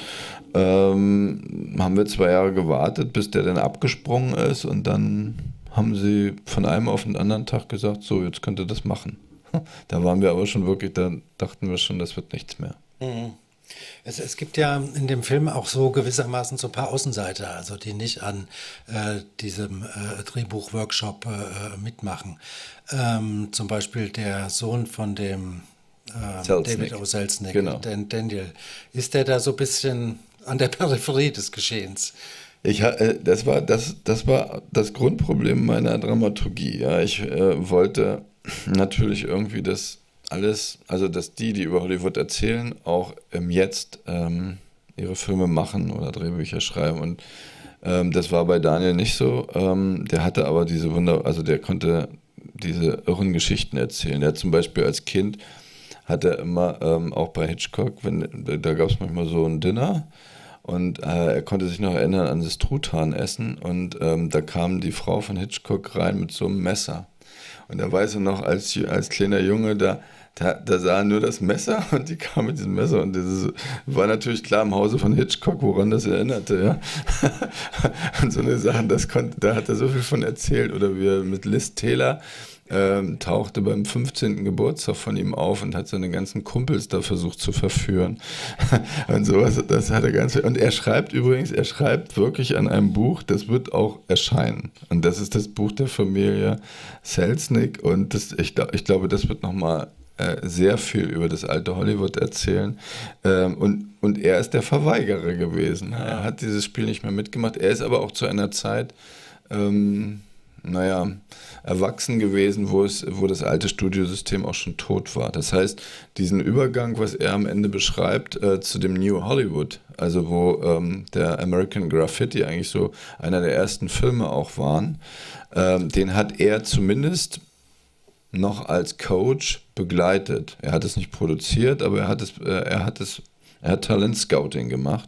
haben wir 2 Jahre gewartet, bis der dann abgesprungen ist. Und dann haben sie von einem auf den anderen Tag gesagt, so, jetzt könnt ihr das machen. Da waren wir aber schon wirklich, da dachten wir schon, das wird nichts mehr. Mhm. Es gibt ja in dem Film auch so gewissermaßen so ein paar Außenseiter, also die nicht an diesem Drehbuchworkshop mitmachen. Zum Beispiel der Sohn von dem David O. Selznick, genau. Daniel. Ist der da so ein bisschen an der Peripherie des Geschehens? Das war das Grundproblem meiner Dramaturgie. Ja. Ich wollte natürlich irgendwie das alles, also dass die über Hollywood erzählen, auch im Jetzt ihre Filme machen oder Drehbücher schreiben. Und das war bei Daniel nicht so. Der hatte aber der konnte diese irren Geschichten erzählen. Der hat zum Beispiel als Kind, hat er immer, auch bei Hitchcock, da gab es manchmal so ein Dinner, und er konnte sich noch erinnern an das Truthahnessen, und da kam die Frau von Hitchcock rein mit so einem Messer. Und da weiß er noch, als kleiner Junge, da sah er nur das Messer und die kam mit diesem Messer. Und das war natürlich klar im Hause von Hitchcock, woran das erinnerte. Ja? Und so eine Sachen, da hat er so viel von erzählt. Oder wie er mit Liz Taylor tauchte beim 15. Geburtstag von ihm auf und hat seine ganzen Kumpels da versucht zu verführen. Und sowas, das hat er ganz viel. Und er schreibt wirklich an einem Buch, das wird auch erscheinen. Und das ist das Buch der Familie Selznick. Und ich glaube, das wird nochmal sehr viel über das alte Hollywood erzählen. Und er ist der Verweigerer gewesen. Er hat dieses Spiel nicht mehr mitgemacht. Er ist aber auch zu einer Zeit naja, erwachsen gewesen, wo das alte Studiosystem auch schon tot war. Das heißt, diesen Übergang, was er am Ende beschreibt, zu dem New Hollywood, also wo der American Graffiti eigentlich so einer der ersten Filme auch waren, den hat er zumindest noch als Coach begleitet. Er hat es nicht produziert, aber er hat Talent-Scouting gemacht.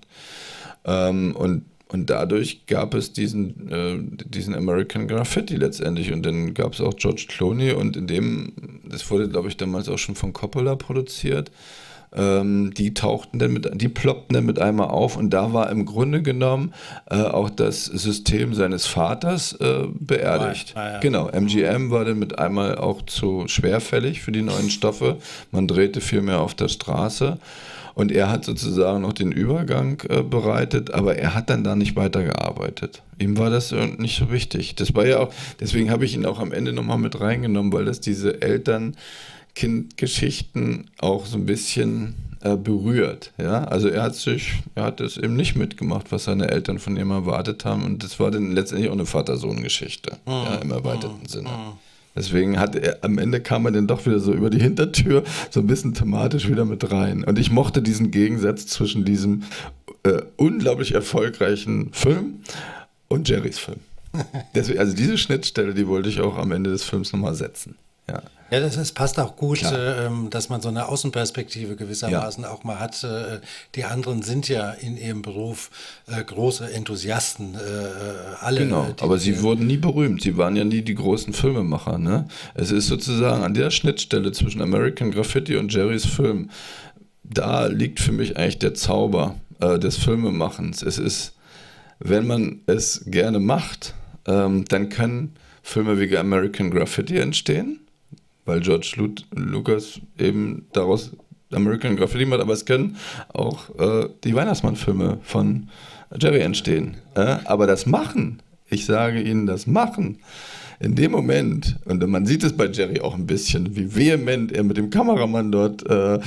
Und dadurch gab es diesen American Graffiti letztendlich. Und dann gab es auch George Clooney und das wurde, glaube ich, damals auch schon von Coppola produziert. Die ploppten dann mit einmal auf und da war im Grunde genommen auch das System seines Vaters beerdigt. Ja. Genau, MGM war dann mit einmal auch zu schwerfällig für die neuen Stoffe. Man drehte viel mehr auf der Straße. Und er hat sozusagen noch den Übergang bereitet, aber er hat dann da nicht weitergearbeitet. Ihm war das nicht so wichtig. Das war ja auch, deswegen habe ich ihn auch am Ende nochmal mit reingenommen, weil das diese Eltern-Kind-Geschichten auch so ein bisschen berührt. Ja? Also er hat es eben nicht mitgemacht, was seine Eltern von ihm erwartet haben. Und das war dann letztendlich auch eine Vater-Sohn-Geschichte, ja, im erweiterten Sinne. Deswegen am Ende kam er dann doch wieder so über die Hintertür so ein bisschen thematisch wieder mit rein. Und ich mochte diesen Gegensatz zwischen diesem unglaublich erfolgreichen Film und Jerrys Film. Deswegen, also diese Schnittstelle, die wollte ich auch am Ende des Films nochmal setzen. Ja. Ja, das passt auch gut, dass man so eine Außenperspektive gewissermaßen auch mal hat. Die anderen sind ja in ihrem Beruf große Enthusiasten, alle. Genau, aber sie wurden nie berühmt. Sie waren ja nie die großen Filmemacher. Ne? Es ist sozusagen an der Schnittstelle zwischen American Graffiti und Jerrys Film, da liegt für mich eigentlich der Zauber des Filmemachens. Es ist, wenn man es gerne macht, dann können Filme wie American Graffiti entstehen, weil George Lucas eben daraus American Graffiti macht, aber es können auch die Weihnachtsmann-Filme von Jerry entstehen. Aber das Machen, ich sage Ihnen, das Machen, in dem Moment, und man sieht es bei Jerry auch ein bisschen, wie vehement er mit dem Kameramann dort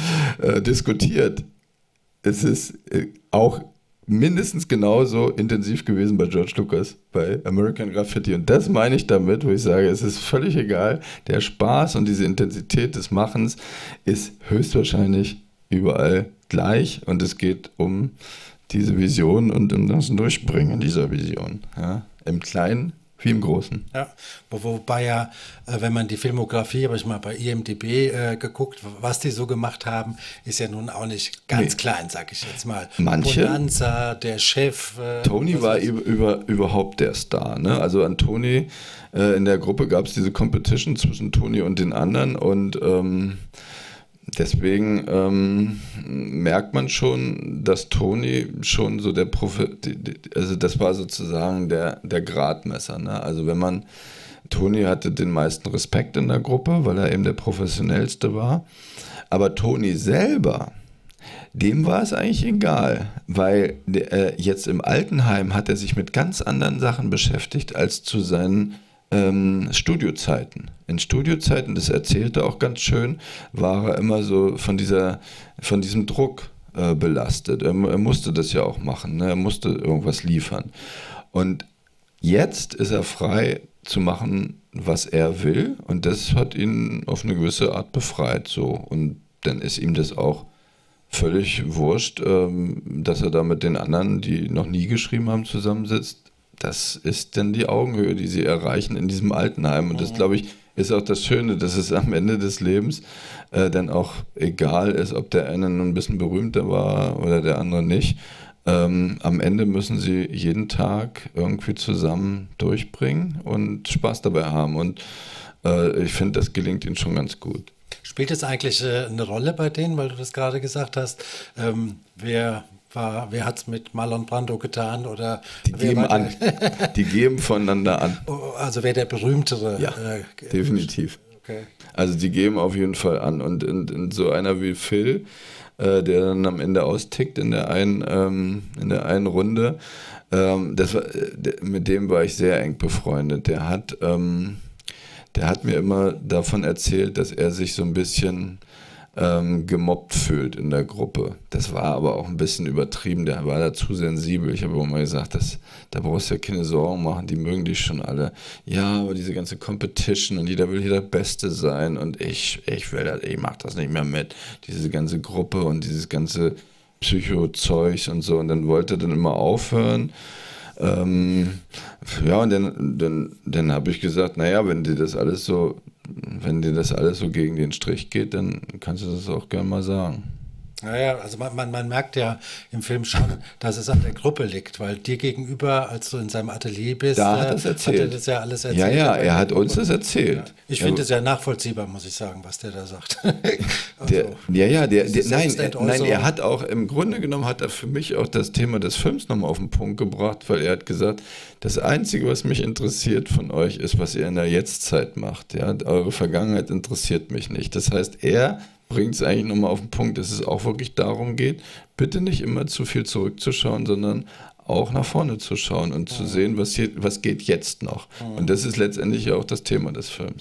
diskutiert, es ist auch mindestens genauso intensiv gewesen bei George Lucas, bei American Graffiti. Und das meine ich damit, wo ich sage, es ist völlig egal. Der Spaß und diese Intensität des Machens ist höchstwahrscheinlich überall gleich. Und es geht um diese Vision und um das Durchbringen dieser Vision. Ja? Im Kleinen wie im Großen. Ja, wobei ja, wenn man die Filmografie, habe ich mal bei IMDb geguckt, was die so gemacht haben, ist ja nun auch nicht ganz klein, sag ich jetzt mal. Manche. Bonanza, der Chef. Tony war überhaupt der Star. Ne? Also an Tony, in der Gruppe gab es diese Competition zwischen Tony und den anderen und deswegen merkt man schon, dass Tony schon so also das war sozusagen der Gradmesser. Ne? Also Tony hatte den meisten Respekt in der Gruppe, weil er eben der professionellste war. Aber Tony selber, dem war es eigentlich egal, weil jetzt im Altenheim hat er sich mit ganz anderen Sachen beschäftigt als zu seinen Studiozeiten. In Studiozeiten, das erzählte auch ganz schön, war er immer so von diesem Druck belastet. Er musste das ja auch machen, ne? Er musste irgendwas liefern. Und jetzt ist er frei zu machen, was er will, und das hat ihn auf eine gewisse Art befreit. So. Und dann ist ihm das auch völlig wurscht, dass er da mit den anderen, die noch nie geschrieben haben, zusammensitzt. Das ist dann die Augenhöhe, die sie erreichen in diesem Altenheim. Und das, glaube ich, ist auch das Schöne, dass es am Ende des Lebens dann auch egal ist, ob der eine nun ein bisschen berühmter war oder der andere nicht. Am Ende müssen sie jeden Tag irgendwie zusammen durchbringen und Spaß dabei haben. Und ich finde, das gelingt ihnen schon ganz gut. Spielt es eigentlich eine Rolle bei denen, weil du das gerade gesagt hast? Wer hat es mit Marlon Brando getan? Oder die geben an. Die geben voneinander an. Also wer der berühmtere? Ja, definitiv. Okay. Also die geben auf jeden Fall an. Und so einer wie Phil, der dann am Ende austickt in der einen Runde, mit dem war ich sehr eng befreundet. Der hat mir immer davon erzählt, dass er sich so ein bisschen gemobbt fühlt in der Gruppe. Das war aber auch ein bisschen übertrieben, der war da zu sensibel. Ich habe immer mal gesagt, da brauchst du ja keine Sorgen machen, die mögen dich schon alle. Ja, aber diese ganze Competition und jeder will hier der Beste sein und ich mach das nicht mehr mit. Diese ganze Gruppe und dieses ganze Psycho-Zeugs und so, und dann wollte er dann immer aufhören. Ja, und dann habe ich gesagt, naja, wenn dir das alles so gegen den Strich geht, dann kannst du das auch gerne mal sagen. Naja, also man merkt ja im Film schon, dass es an der Gruppe liegt, weil dir gegenüber, als du in seinem Atelier bist, da hat er das ja alles erzählt. Ja, er hat uns das erzählt. Ja. Ich finde es ja nachvollziehbar, muss ich sagen, was der da sagt. Nein, er hat auch, im Grunde genommen hat er für mich auch das Thema des Films nochmal auf den Punkt gebracht, weil er hat gesagt, das Einzige, was mich interessiert von euch, ist, was ihr in der Jetztzeit macht. Ja? Eure Vergangenheit interessiert mich nicht. Das heißt, er bringt es eigentlich nochmal auf den Punkt, dass es auch wirklich darum geht, bitte nicht immer zu viel zurückzuschauen, sondern auch nach vorne zu schauen und zu sehen, was geht jetzt noch. Und das ist letztendlich auch das Thema des Films.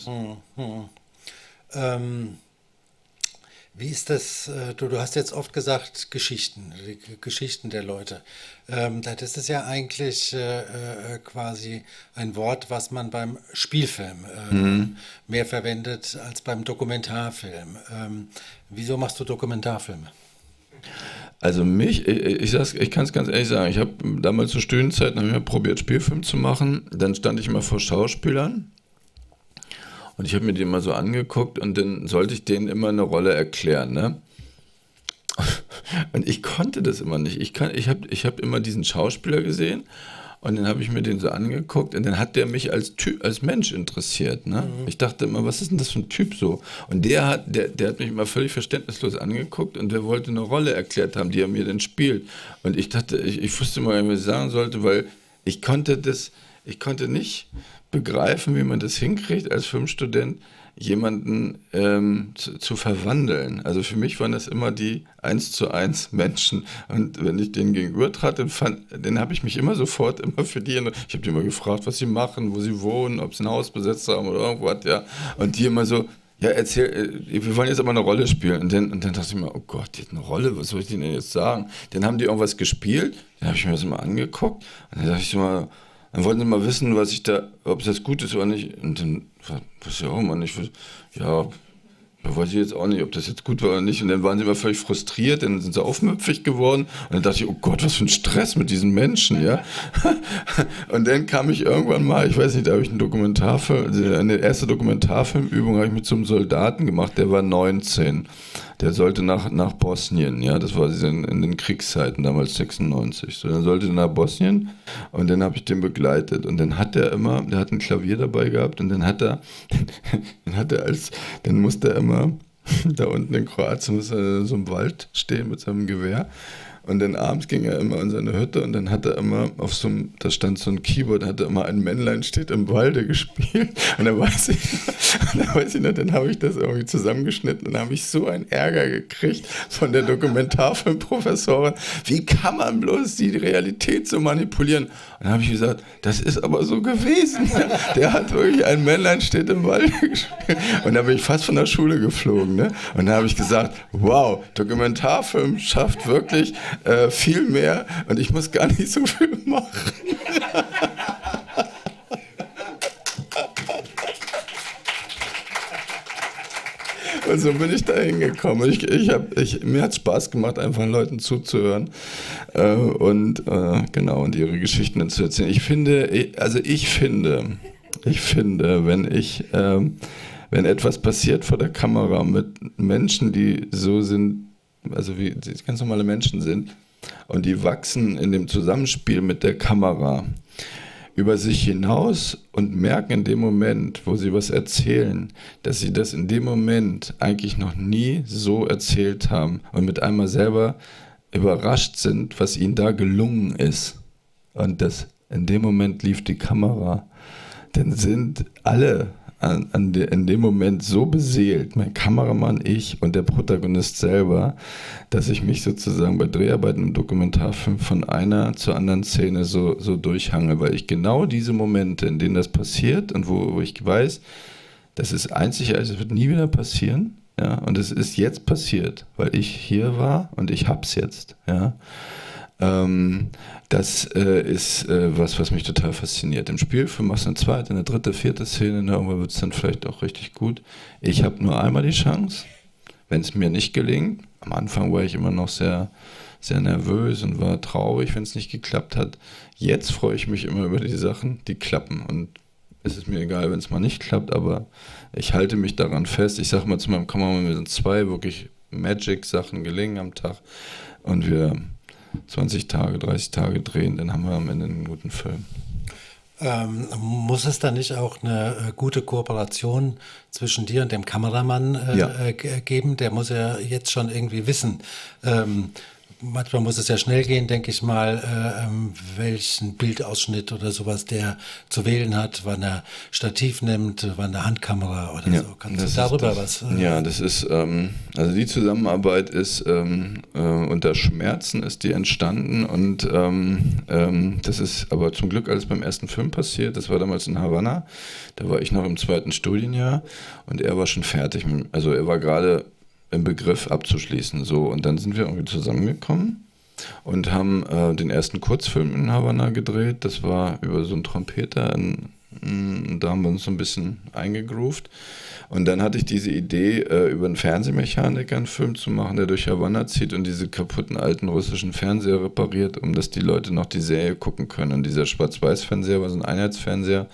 Wie ist das, du hast jetzt oft gesagt, die Geschichten der Leute. Das ist ja eigentlich quasi ein Wort, was man beim Spielfilm mehr verwendet als beim Dokumentarfilm. Wieso machst du Dokumentarfilme? Also ich kann es ganz ehrlich sagen, ich habe damals zu Studienzeiten probiert, Spielfilm zu machen, dann stand ich immer vor Schauspielern. Und ich habe mir die immer so angeguckt und dann sollte ich denen immer eine Rolle erklären, ne? Und ich konnte das immer nicht. Ich hab immer diesen Schauspieler gesehen und dann habe ich mir den so angeguckt und dann hat der mich als Mensch interessiert, ne? Ich dachte immer, was ist denn das für ein Typ so? Und der hat mich immer völlig verständnislos angeguckt und der wollte eine Rolle erklärt haben, die er mir dann spielt. Und ich dachte, ich wusste mal, was ich sagen sollte, weil ich konnte nicht begreifen, wie man das hinkriegt, als Filmstudent jemanden zu verwandeln. Also für mich waren das immer die 1:1 Menschen. Und wenn ich denen gegenüber trat, dann habe ich mich immer sofort für die, ich habe die immer gefragt, was sie machen, wo sie wohnen, ob sie ein Haus besetzt haben oder irgendwas, ja. Und die immer so, ja, erzähl, wir wollen jetzt aber eine Rolle spielen. Und dann dachte ich mir, oh Gott, die hat eine Rolle, was soll ich denen denn jetzt sagen? Dann haben die irgendwas gespielt, dann habe ich mir das immer angeguckt und dann dachte ich immer, dann wollten sie mal wissen, ob das gut ist oder nicht. Und dann, was ja auch immer nicht, ja, weiß ich jetzt auch nicht, ob das jetzt gut war oder nicht. Und dann waren sie immer völlig frustriert, dann sind sie aufmüpfig geworden. Und dann dachte ich, oh Gott, was für ein Stress mit diesen Menschen, ja. Und dann kam ich irgendwann mal, ich weiß nicht, da habe ich einen Dokumentarfilm, eine erste Dokumentarfilmübung habe ich mit so einem Soldaten gemacht, der war 19. Der sollte nach Bosnien, ja, das war in den Kriegszeiten, damals 96. So, dann sollte er nach Bosnien und dann habe ich den begleitet. Und dann hat der hat ein Klavier dabei gehabt und dann musste er immer, da unten in Kroatien, musste er in so einem Wald stehen mit seinem Gewehr. Und dann abends ging er immer in seine Hütte und dann hat er immer da stand so ein Keyboard, hat er immer ein Männlein steht im Walde gespielt. Und dann weiß ich noch, dann habe ich das irgendwie zusammengeschnitten und dann habe ich so einen Ärger gekriegt von der Dokumentarfilmprofessorin. Wie kann man bloß die Realität so manipulieren? Und dann habe ich gesagt, das ist aber so gewesen. Der hat wirklich ein Männlein steht im Walde gespielt. Und da bin ich fast von der Schule geflogen. Ne? Und dann habe ich gesagt, wow, Dokumentarfilm schafft wirklich viel mehr und ich muss gar nicht so viel machen. Und so bin ich da hingekommen. Mir hat es Spaß gemacht, einfach Leuten zuzuhören und ihre Geschichten dann zu erzählen. Ich finde, wenn etwas passiert vor der Kamera mit Menschen, die so sind, also wie die ganz normale Menschen sind und die wachsen in dem Zusammenspiel mit der Kamera über sich hinaus und merken in dem Moment, wo sie was erzählen, dass sie das in dem Moment eigentlich noch nie so erzählt haben und mit einmal selber überrascht sind, was ihnen da gelungen ist. Und das in dem Moment lief die Kamera, dann sind alle in dem Moment so beseelt, mein Kameramann, ich und der Protagonist selber, dass ich mich sozusagen bei Dreharbeiten im Dokumentarfilm von einer zur anderen Szene so durchhange, weil ich genau diese Momente, in denen das passiert und wo ich weiß, das ist einzigartig, das wird nie wieder passieren, Ja, und es ist jetzt passiert, weil ich hier war und ich hab's jetzt. Ja. Das ist was mich total fasziniert. Im Spielfilm machst du eine zweite, eine dritte, vierte Szene, ne, irgendwann wird es dann vielleicht auch richtig gut. Ich habe nur einmal die Chance, wenn es mir nicht gelingt. Am Anfang war ich immer noch sehr, sehr nervös und war traurig, wenn es nicht geklappt hat. Jetzt freue ich mich immer über die Sachen, die klappen. Und es ist mir egal, wenn es mal nicht klappt, aber ich halte mich daran fest. Ich sage mal zu meinem Kameramann, mir sind 2 wirklich Magic-Sachen gelingen am Tag und wir 20 Tage, 30 Tage drehen, dann haben wir am Ende einen guten Film. Muss es da nicht auch eine gute Kooperation zwischen dir und dem Kameramann geben? Der muss ja jetzt schon irgendwie wissen. Manchmal muss es ja schnell gehen, denke ich mal, welchen Bildausschnitt oder sowas der zu wählen hat, wann er Stativ nimmt, wann eine Handkamera oder so. Kannst du darüber was? Ja, das ist, also die Zusammenarbeit ist, unter Schmerzen ist die entstanden und das ist aber zum Glück alles beim ersten Film passiert. Das war damals in Havanna, da war ich noch im 2. Studienjahr und er war schon fertig, also er war gerade im Begriff abzuschließen. So. Und dann sind wir irgendwie zusammengekommen und haben den ersten Kurzfilm in Havanna gedreht. Das war über so einen Trompeter. Da haben wir uns so ein bisschen eingegroovt. Und dann hatte ich diese Idee, über einen Fernsehmechaniker einen Film zu machen, der durch Havanna zieht und diese kaputten alten russischen Fernseher repariert, um dass die Leute noch die Serie gucken können. Und dieser Schwarz-Weiß-Fernseher war so ein Einheitsfernseher.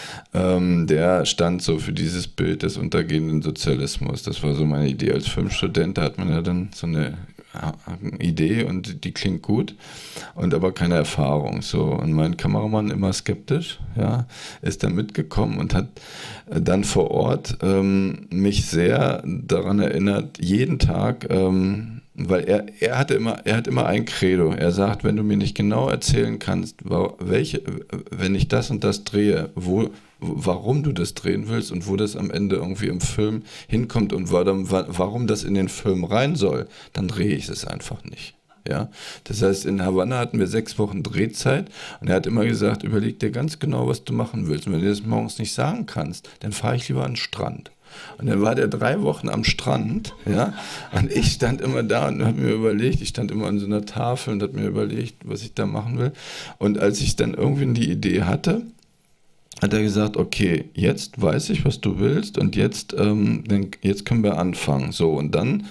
Der stand so für dieses Bild des untergehenden Sozialismus. Das war so meine Idee als Filmstudent. Da hat man ja dann so eine Idee und die klingt gut und aber keine Erfahrung. So. Und mein Kameramann, immer skeptisch, ja, ist da mitgekommen und hat dann vor Ort mich sehr daran erinnert, jeden Tag, weil er hat immer ein Credo. Er sagt, wenn du mir nicht genau erzählen kannst, wenn ich das und das drehe, warum du das drehen willst und wo das am Ende irgendwie im Film hinkommt und warum das in den Film rein soll, dann drehe ich es einfach nicht. Ja? Das heißt, in Havanna hatten wir 6 Wochen Drehzeit und er hat immer gesagt, überleg dir ganz genau, was du machen willst. Und wenn du das morgens nicht sagen kannst, dann fahre ich lieber an den Strand. Und dann war der 3 Wochen am Strand, ja, und ich stand immer da und habe mir überlegt, ich stand immer an so einer Tafel und habe mir überlegt, was ich da machen will. Und als ich dann irgendwie die Idee hatte, hat er gesagt, okay, jetzt weiß ich, was du willst und jetzt können wir anfangen. So, und dann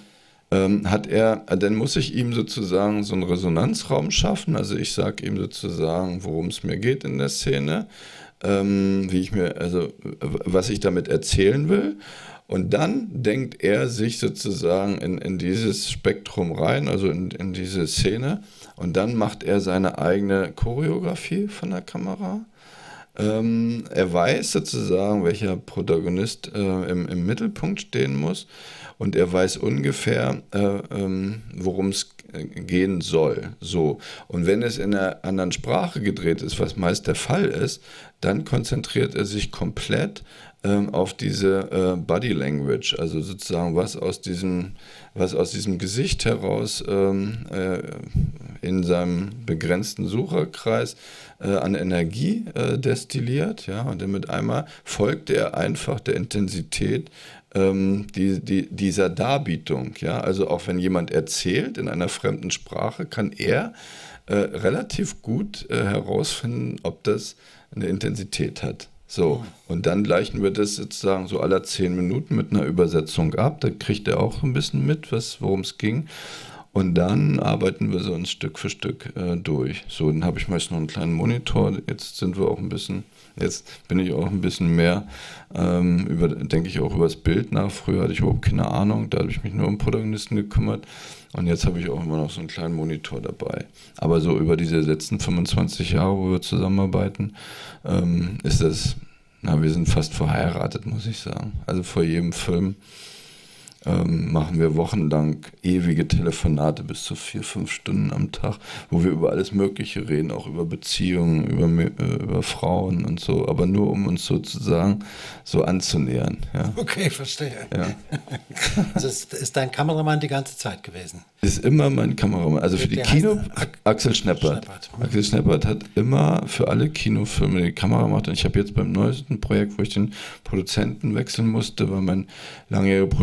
dann muss ich ihm sozusagen so einen Resonanzraum schaffen. Also ich sage ihm sozusagen, worum es mir geht in der Szene, was ich damit erzählen will. Und dann denkt er sich sozusagen in dieses Spektrum rein, also in diese Szene. Und dann macht er seine eigene Choreografie von der Kamera. Er weiß sozusagen, welcher Protagonist im Mittelpunkt stehen muss und er weiß ungefähr, worum es gehen soll. So. Und wenn es in einer anderen Sprache gedreht ist, was meist der Fall ist, dann konzentriert er sich komplett auf diese Body Language, also sozusagen was aus diesem Gesicht heraus in seinem begrenzten Sucherkreis an Energie destilliert, ja, und dann mit einmal folgt er einfach der Intensität dieser Darbietung, ja, also auch wenn jemand erzählt in einer fremden Sprache, kann er relativ gut herausfinden, ob das eine Intensität hat. So, und dann gleichen wir das sozusagen so alle 10 Minuten mit einer Übersetzung ab. Da kriegt er auch ein bisschen mit, worum es ging. Und dann arbeiten wir so ein Stück für Stück durch. So, dann habe ich meist noch einen kleinen Monitor. Jetzt bin ich auch ein bisschen mehr, denke ich auch über das Bild nach. Früher hatte ich überhaupt keine Ahnung, da habe ich mich nur um Protagonisten gekümmert. Und jetzt habe ich auch immer noch so einen kleinen Monitor dabei. Aber so über diese letzten 25 Jahre, wo wir zusammenarbeiten, ist das, wir sind fast verheiratet, muss ich sagen. Also vor jedem Film machen wir wochenlang ewige Telefonate bis zu 4-5 Stunden am Tag, wo wir über alles Mögliche reden, auch über Beziehungen, über Frauen und so, aber nur um uns sozusagen so anzunähern. Ja. Okay, verstehe. Ja. Also ist dein Kameramann die ganze Zeit gewesen? Ist immer mein Kameramann. Also für die Kino, Axel Schneppert. Axel Schneppert hat immer für alle Kinofilme die Kamera gemacht. Und ich habe jetzt beim neuesten Projekt, wo ich den Produzenten wechseln musste, weil mein langjähriger Produzent jetzt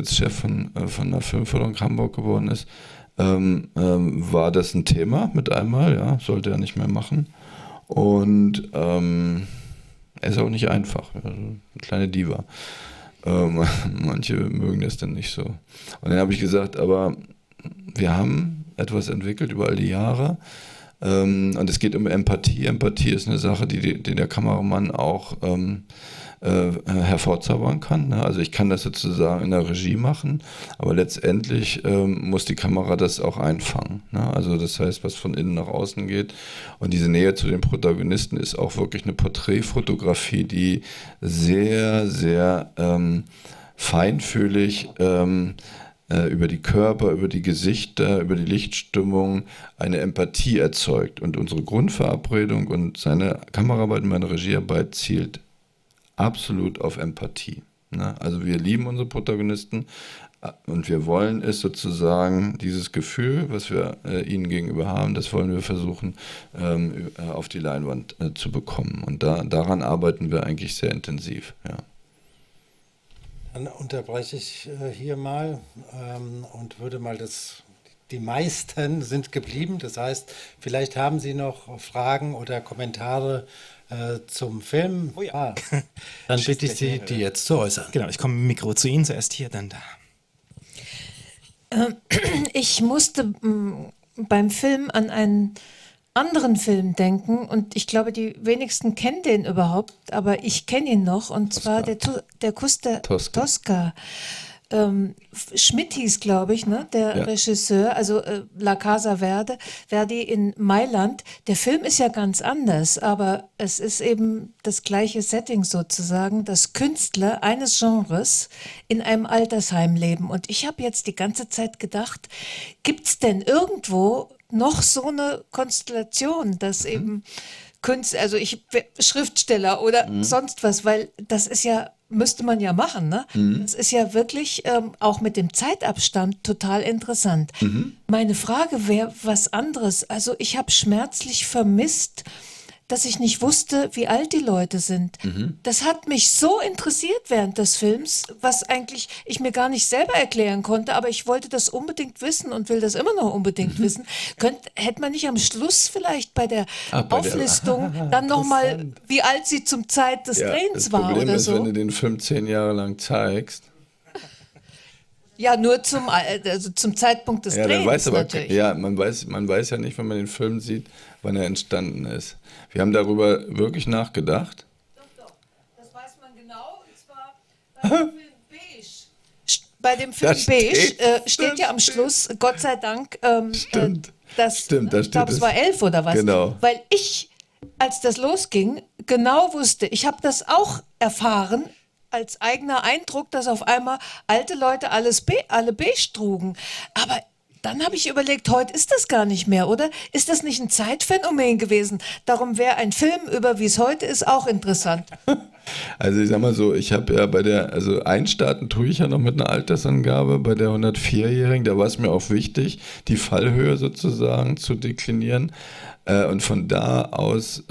jetzt Chef von der Filmförderung Hamburg geworden ist, war das ein Thema mit einmal, ja, sollte er nicht mehr machen. Und er ist auch nicht einfach, also eine kleine Diva. Manche mögen das dann nicht so. Und dann habe ich gesagt, aber wir haben etwas entwickelt über all die Jahre, und es geht um Empathie. Empathie ist eine Sache, die der Kameramann auch hervorzaubern kann. Ne? Also ich kann das sozusagen in der Regie machen, aber letztendlich muss die Kamera das auch einfangen. Ne? Also das heißt, was von innen nach außen geht. Und diese Nähe zu den Protagonisten ist auch wirklich eine Porträtfotografie, die sehr, sehr feinfühlig über die Körper, über die Gesichter, über die Lichtstimmung eine Empathie erzeugt. Und unsere Grundverabredung und seine Kameraarbeit und meine Regiearbeit zielt absolut auf Empathie. Ne? Also wir lieben unsere Protagonisten und wir wollen es sozusagen, dieses Gefühl, was wir ihnen gegenüber haben, das wollen wir versuchen auf die Leinwand zu bekommen. Und daran arbeiten wir eigentlich sehr intensiv. Ja. Dann unterbreche ich hier mal und würde mal die meisten sind geblieben. Das heißt, vielleicht haben Sie noch Fragen oder Kommentare zum Film. Oh ja. Dann bitte ich Sie, die jetzt zu äußern. Genau, ich komme mit dem Mikro zu Ihnen, zuerst hier, dann da. Ich musste beim Film an einen anderen Film denken und ich glaube, die wenigsten kennen den überhaupt, aber ich kenne ihn noch und zwar der Kuss der Tosca. Schmidt hieß, glaube ich, ne, der Regisseur, also La Casa Verdi in Mailand. Der Film ist ja ganz anders, aber es ist eben das gleiche Setting sozusagen, dass Künstler eines Genres in einem Altersheim leben. Und ich habe jetzt die ganze Zeit gedacht, gibt es denn irgendwo noch so eine Konstellation, dass eben Künstler, also Schriftsteller oder sonst was, weil das ist ja, müsste man ja machen, ne? Das ist ja wirklich auch mit dem Zeitabstand total interessant. Meine Frage wäre was anderes. Also ich habe schmerzlich vermisst, dass ich nicht wusste, wie alt die Leute sind. Das hat mich so interessiert während des Films, was eigentlich ich mir gar nicht selber erklären konnte, aber ich wollte das unbedingt wissen und will das immer noch unbedingt wissen. Hätte man nicht am Schluss vielleicht bei der Auflistung dann nochmal, wie alt sie zum Zeit des Drehens war Problem oder ist, so? wenn du den Film 10 Jahre lang zeigst. Ja, nur zum Zeitpunkt des Drehens weiß aber, natürlich. ja, man weiß ja nicht, wenn man den Film sieht, wann er entstanden ist. Wir haben darüber wirklich nachgedacht. Doch, das weiß man genau. Und zwar bei dem Film Beige. Bei dem Film Beige steht ja am Schluss, Gott sei Dank, Stimmt, ich glaube, es war 11 oder was. Genau. Weil ich, als das losging, genau wusste, ich habe das auch erfahren, als eigener Eindruck, dass auf einmal alte Leute alle beige trugen. Aber dann habe ich überlegt, heute ist das gar nicht mehr, oder? Ist das nicht ein Zeitphänomen gewesen? Darum wäre ein Film über, wie es heute ist, auch interessant. Also ich sag mal so, ich habe ja einstarten tue ich ja noch mit einer Altersangabe bei der 104-Jährigen, da war es mir auch wichtig, die Fallhöhe sozusagen zu deklinieren. Und von da aus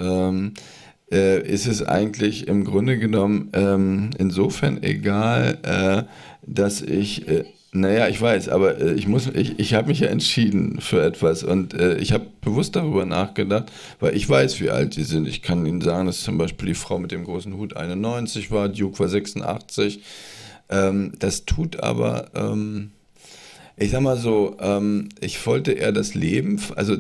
ist es eigentlich im Grunde genommen insofern egal, dass ich... Naja, ich weiß, aber ich habe mich ja entschieden für etwas und ich habe bewusst darüber nachgedacht, weil ich weiß, wie alt die sind. Ich kann Ihnen sagen, dass zum Beispiel die Frau mit dem großen Hut 91 war, Duke war 86. Das tut aber, ich sag mal so, ich wollte eher das Leben, also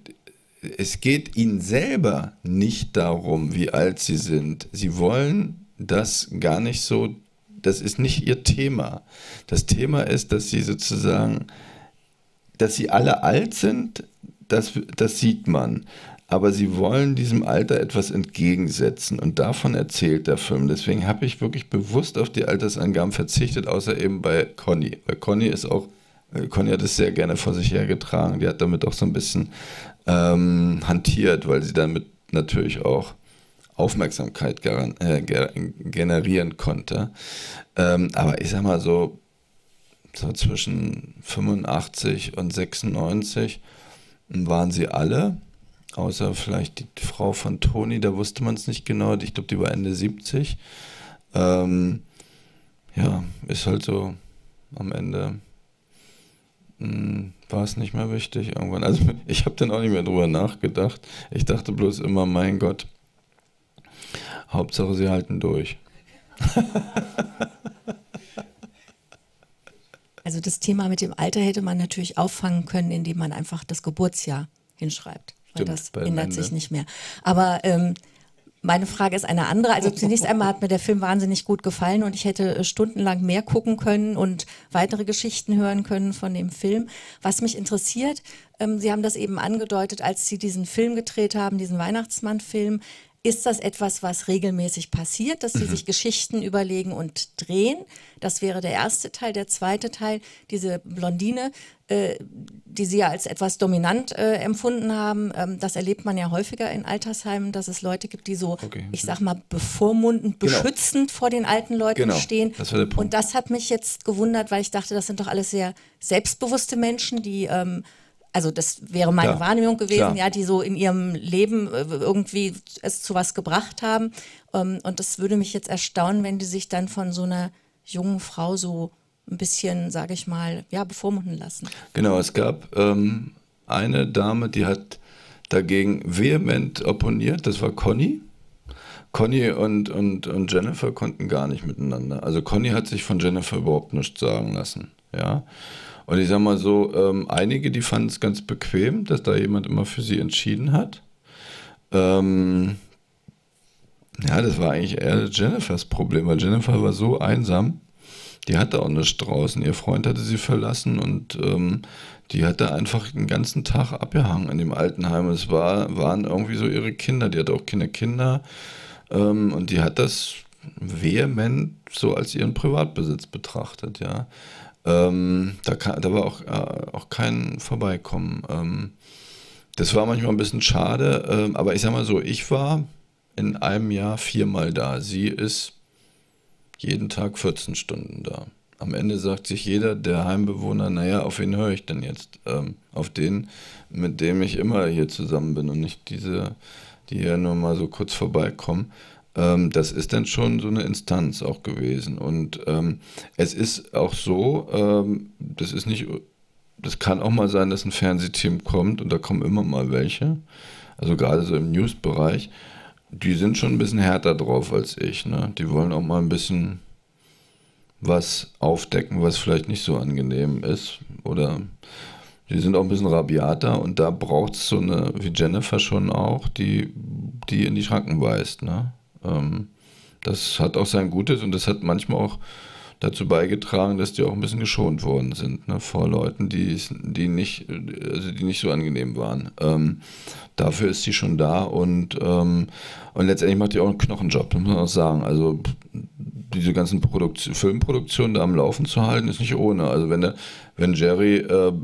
es geht Ihnen selber nicht darum, wie alt Sie sind. Sie wollen das gar nicht so. Das ist nicht ihr Thema. Das Thema ist, dass sie sozusagen, dass sie alle alt sind, das sieht man. Aber sie wollen diesem Alter etwas entgegensetzen und davon erzählt der Film. Deswegen habe ich wirklich bewusst auf die Altersangaben verzichtet, außer eben bei Conny. Weil Conny hat es sehr gerne vor sich hergetragen. Die hat damit auch so ein bisschen hantiert, weil sie damit natürlich auch Aufmerksamkeit generieren konnte. Aber ich sag mal so zwischen 85 und 96 waren sie alle, außer vielleicht die Frau von Toni, da wusste man es nicht genau, ich glaube, die war Ende 70. Ja, ist halt so am Ende war es nicht mehr wichtig irgendwann. Also ich habe dann auch nicht mehr drüber nachgedacht. Ich dachte bloß immer, mein Gott, Hauptsache sie halten durch. Also das Thema mit dem Alter hätte man natürlich auffangen können, indem man einfach das Geburtsjahr hinschreibt. Weil Stimmt, das ändert sich nicht mehr. Aber meine Frage ist eine andere. Also zunächst einmal hat mir der Film wahnsinnig gut gefallen und ich hätte stundenlang mehr gucken können und weitere Geschichten hören können von dem Film. Was mich interessiert, Sie haben das eben angedeutet, als Sie diesen Film gedreht haben, diesen Weihnachtsmann-Film. Ist das etwas, was regelmäßig passiert, dass Sie sich Geschichten überlegen und drehen? Das wäre der erste Teil. Der zweite Teil, diese Blondine, die Sie ja als etwas dominant empfunden haben, das erlebt man ja häufiger in Altersheimen, dass es Leute gibt, die so, ich sag mal, bevormundend, beschützend vor den alten Leuten stehen. Das war der Punkt. Und das hat mich jetzt gewundert, weil ich dachte, das sind doch alles sehr selbstbewusste Menschen, die also das wäre meine Wahrnehmung gewesen, ja, die so in ihrem Leben irgendwie es zu was gebracht haben. Und das würde mich jetzt erstaunen, wenn die sich dann von so einer jungen Frau so ein bisschen, sage ich mal, ja, bevormunden lassen. Genau, es gab eine Dame, die hat dagegen vehement opponiert, das war Conny. Conny und Jennifer konnten gar nicht miteinander. Also Conny hat sich von Jennifer überhaupt nichts sagen lassen, ja. Und ich sag mal so, einige, die fanden es ganz bequem, dass da jemand immer für sie entschieden hat. Ja, das war eigentlich eher Jennifers Problem, weil Jennifer war so einsam, die hatte auch nichts draußen. Ihr Freund hatte sie verlassen und die hatte einfach den ganzen Tag abgehangen in dem Altenheim. Es waren irgendwie so ihre Kinder, die hatte auch keine Kinder und die hat das vehement so als ihren Privatbesitz betrachtet, ja. Da war auch kein Vorbeikommen. Das war manchmal ein bisschen schade, aber ich sag mal so, ich war in einem Jahr 4-mal da. Sie ist jeden Tag 14 Stunden da. Am Ende sagt sich jeder, der Heimbewohner, naja, auf wen höre ich denn jetzt? Auf den, mit dem ich immer hier zusammen bin und nicht diese, die ja nur mal so kurz vorbeikommen. Das ist dann schon so eine Instanz auch gewesen. Und es ist auch so, das kann auch mal sein, dass ein Fernsehteam kommt und da kommen immer mal welche, also gerade so im News-Bereich, die sind schon ein bisschen härter drauf als ich. Ne? Die wollen auch mal ein bisschen was aufdecken, was vielleicht nicht so angenehm ist. Oder die sind auch ein bisschen rabiater und da braucht es so eine, wie Jennifer schon auch, die in die Schranken weist. Ne? Das hat auch sein Gutes und das hat manchmal auch dazu beigetragen, dass die auch ein bisschen geschont worden sind, ne, vor Leuten, die nicht so angenehm waren. Dafür ist sie schon da und letztendlich macht die auch einen Knochenjob, das muss man auch sagen. Also diese ganzen Filmproduktionen da am Laufen zu halten, ist nicht ohne. Also wenn Jerry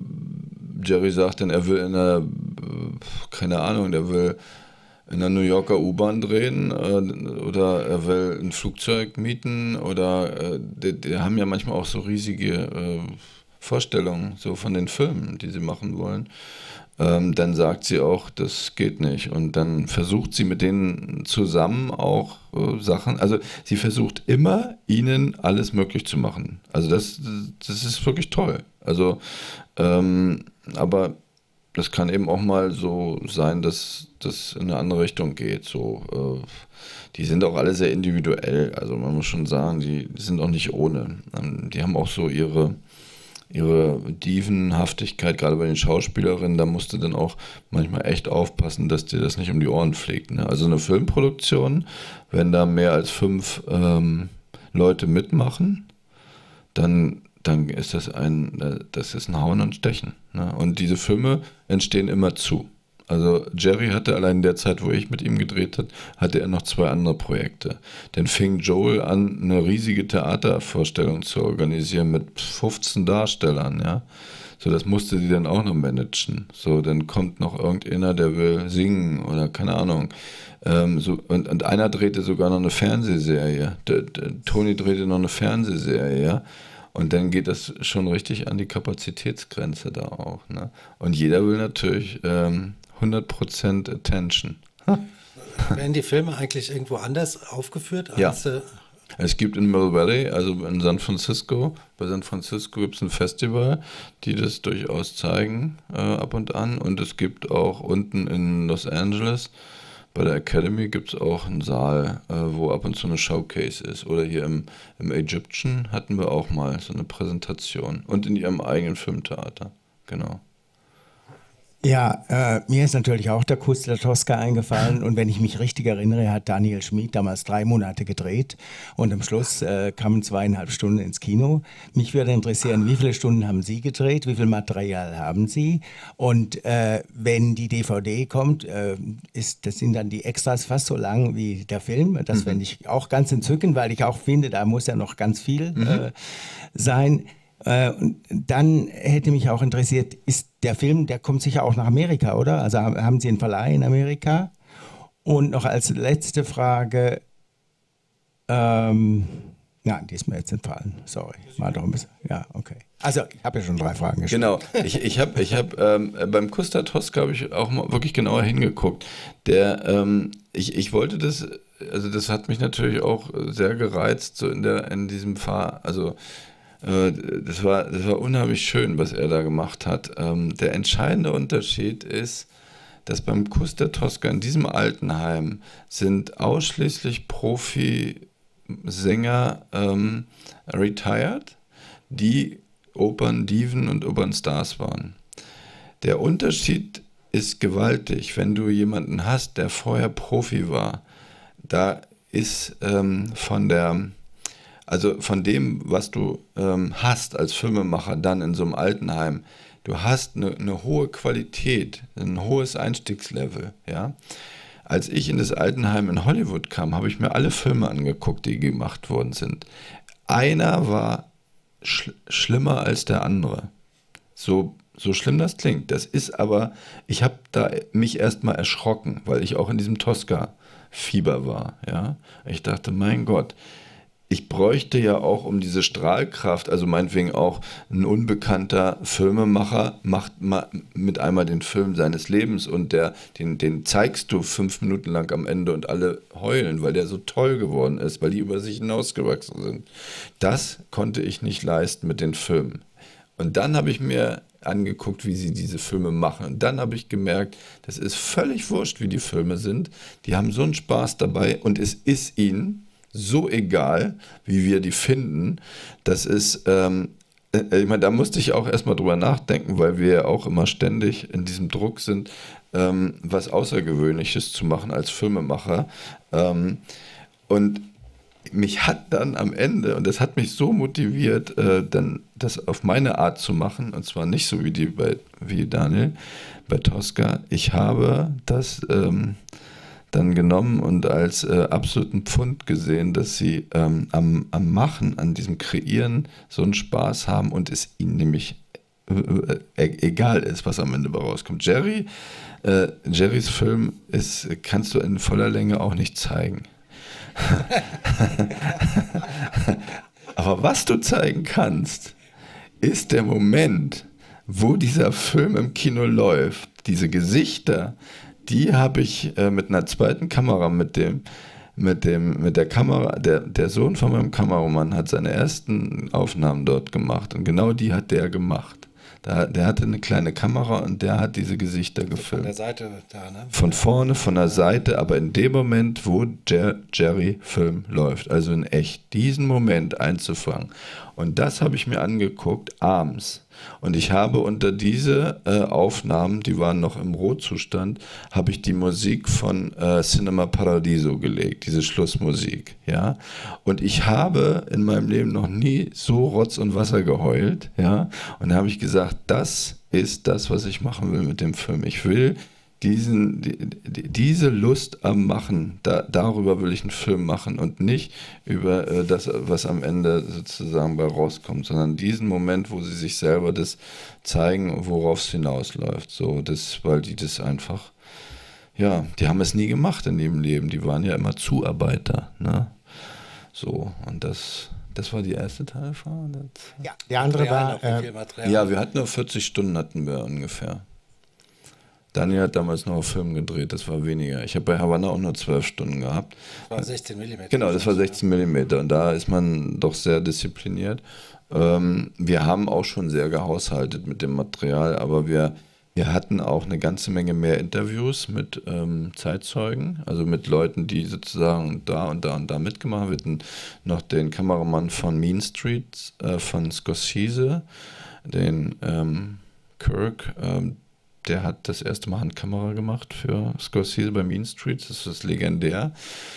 sagt, denn er will keine Ahnung, der will in der New Yorker U-Bahn drehen oder er will ein Flugzeug mieten oder die haben ja manchmal auch so riesige Vorstellungen so von den Filmen, die sie machen wollen. Dann sagt sie auch, das geht nicht und dann versucht sie mit denen zusammen auch Sachen, also sie versucht immer, ihnen alles möglich zu machen. Also das ist wirklich toll. Also aber das kann eben auch mal so sein, dass das in eine andere Richtung geht. So, die sind auch alle sehr individuell. Also man muss schon sagen, die sind auch nicht ohne. Die haben auch so ihre Dievenhaftigkeit, gerade bei den Schauspielerinnen. Da musst du dann auch manchmal echt aufpassen, dass dir das nicht um die Ohren fliegt. Ne? Also eine Filmproduktion, wenn da mehr als 5 Leute mitmachen, dann ist das ein Hauen und Stechen. Ne? Und diese Filme entstehen immer zu. Also Jerry hatte allein in der Zeit, wo ich mit ihm gedreht habe, hatte er noch 2 andere Projekte. Dann fing Joel an, eine riesige Theatervorstellung zu organisieren mit 15 Darstellern. Ja? So, das musste sie dann auch noch managen. So, dann kommt noch irgendeiner, der will singen oder keine Ahnung. Und einer drehte sogar noch eine Fernsehserie. Tony drehte noch eine Fernsehserie, ja. Und dann geht das schon richtig an die Kapazitätsgrenze da auch. Ne? Und jeder will natürlich 100% Attention. Werden die Filme eigentlich irgendwo anders aufgeführt? Ja. Es gibt in Mill Valley, also in San Francisco, bei San Francisco gibt es ein Festival, die das durchaus zeigen ab und an. Und es gibt auch unten in Los Angeles, bei der Academy gibt es auch einen Saal, wo ab und zu eine Showcase ist. Oder hier im Egyptian hatten wir auch mal so eine Präsentation. Und in ihrem eigenen Filmtheater, genau. Ja, mir ist natürlich auch der Kuss der Tosca eingefallen und wenn ich mich richtig erinnere, hat Daniel Schmid damals 3 Monate gedreht und am Schluss kamen 2,5 Stunden ins Kino. Mich würde interessieren, wie viele Stunden haben Sie gedreht, wie viel Material haben Sie und wenn die DVD kommt, das sind dann die Extras fast so lang wie der Film. Das fände ich auch ganz entzückend, weil ich auch finde, da muss ja noch ganz viel sein. Und dann hätte mich auch interessiert, ist der Film, der kommt sicher auch nach Amerika, oder? Also haben Sie einen Verleih in Amerika? Und noch als letzte Frage, die ist mir jetzt entfallen, sorry. Mal doch ein bisschen, ja, okay. Also ich habe ja schon 3 Fragen gestellt. Genau, ich hab beim Kuss der Tosca habe ich auch mal wirklich genauer hingeguckt. Ich wollte das, also das hat mich natürlich auch sehr gereizt, so in diesem also das war unheimlich schön, was er da gemacht hat. Der entscheidende Unterschied ist, dass beim Kuss der Tosca in diesem Altenheim sind ausschließlich Profisänger retired, die Operndiven und Opernstars waren. Der Unterschied ist gewaltig, wenn du jemanden hast, der vorher Profi war. Da ist von dem, was du hast als Filmemacher dann in so einem Altenheim, du hast eine hohe Qualität, ein hohes Einstiegslevel. Ja? Als ich in das Altenheim in Hollywood kam, habe ich mir alle Filme angeguckt, die gemacht worden sind. Einer war schlimmer als der andere. So schlimm das klingt. Das ist aber, ich habe da mich erstmal erschrocken, weil ich auch in diesem Tosca-Fieber war. Ja? Ich dachte, mein Gott, ich bräuchte ja auch um diese Strahlkraft, also meinetwegen auch ein unbekannter Filmemacher macht mit einmal den Film seines Lebens und den zeigst du 5 Minuten lang am Ende und alle heulen, weil der so toll geworden ist, weil die über sich hinausgewachsen sind. Das konnte ich nicht leisten mit den Filmen. Und dann habe ich mir angeguckt, wie sie diese Filme machen. Und dann habe ich gemerkt, das ist völlig wurscht, wie die Filme sind. Die haben so einen Spaß dabei und es ist ihnen so egal, wie wir die finden. Das ist, ich meine, da musste ich auch erstmal drüber nachdenken, weil wir ja auch immer ständig in diesem Druck sind, was Außergewöhnliches zu machen als Filmemacher. Und mich hat dann am Ende, und das hat mich so motiviert, dann das auf meine Art zu machen, und zwar nicht so wie Daniel bei Tosca. Ich habe das dann genommen und als absoluten Pfund gesehen, dass sie am Machen, an diesem Kreieren so einen Spaß haben und es ihnen nämlich egal ist, was am Ende rauskommt. Jerrys Film kannst du in voller Länge auch nicht zeigen. Aber was du zeigen kannst, ist der Moment, wo dieser Film im Kino läuft. Diese Gesichter, die habe ich mit einer zweiten Kamera, mit der Kamera, der Sohn von meinem Kameramann hat seine ersten Aufnahmen dort gemacht und genau die hat der gemacht. Der hatte eine kleine Kamera und der hat diese Gesichter gefilmt. Von der Seite da, ne? Von vorne, von der Seite, aber in dem Moment, wo Jerry-Film läuft, also in echt, diesen Moment einzufangen. Und das habe ich mir angeguckt, abends. Und ich habe unter diese Aufnahmen, die waren noch im Rohzustand, habe ich die Musik von Cinema Paradiso gelegt, diese Schlussmusik. Ja? Und ich habe in meinem Leben noch nie so Rotz und Wasser geheult. Ja? Und da habe ich gesagt, das ist das, was ich machen will mit dem Film. Ich will diese Lust am Machen, darüber will ich einen Film machen und nicht über das, was am Ende sozusagen bei rauskommt, sondern diesen Moment, wo sie sich selber das zeigen, worauf es hinausläuft. So, weil die das einfach, ja, die haben es nie gemacht in ihrem Leben, die waren ja immer Zuarbeiter, ne? So, und das war die erste Teilfrage. Ja, die andere war, ja, wir hatten nur 40 Stunden hatten wir ungefähr. Daniel hat damals noch auf Film gedreht, das war weniger. Ich habe bei Havanna auch nur 12 Stunden gehabt. Das war 16 mm. Genau, das war 16 mm und da ist man doch sehr diszipliniert. Wir haben auch schon sehr gehaushaltet mit dem Material, aber wir hatten auch eine ganze Menge mehr Interviews mit Zeitzeugen, also mit Leuten, die sozusagen da und da und da mitgemacht haben. Wir hatten noch den Kameramann von Mean Streets, von Scorsese, den Kirk, der hat das erste Mal Handkamera gemacht für Scorsese bei Mean Streets, das ist legendär.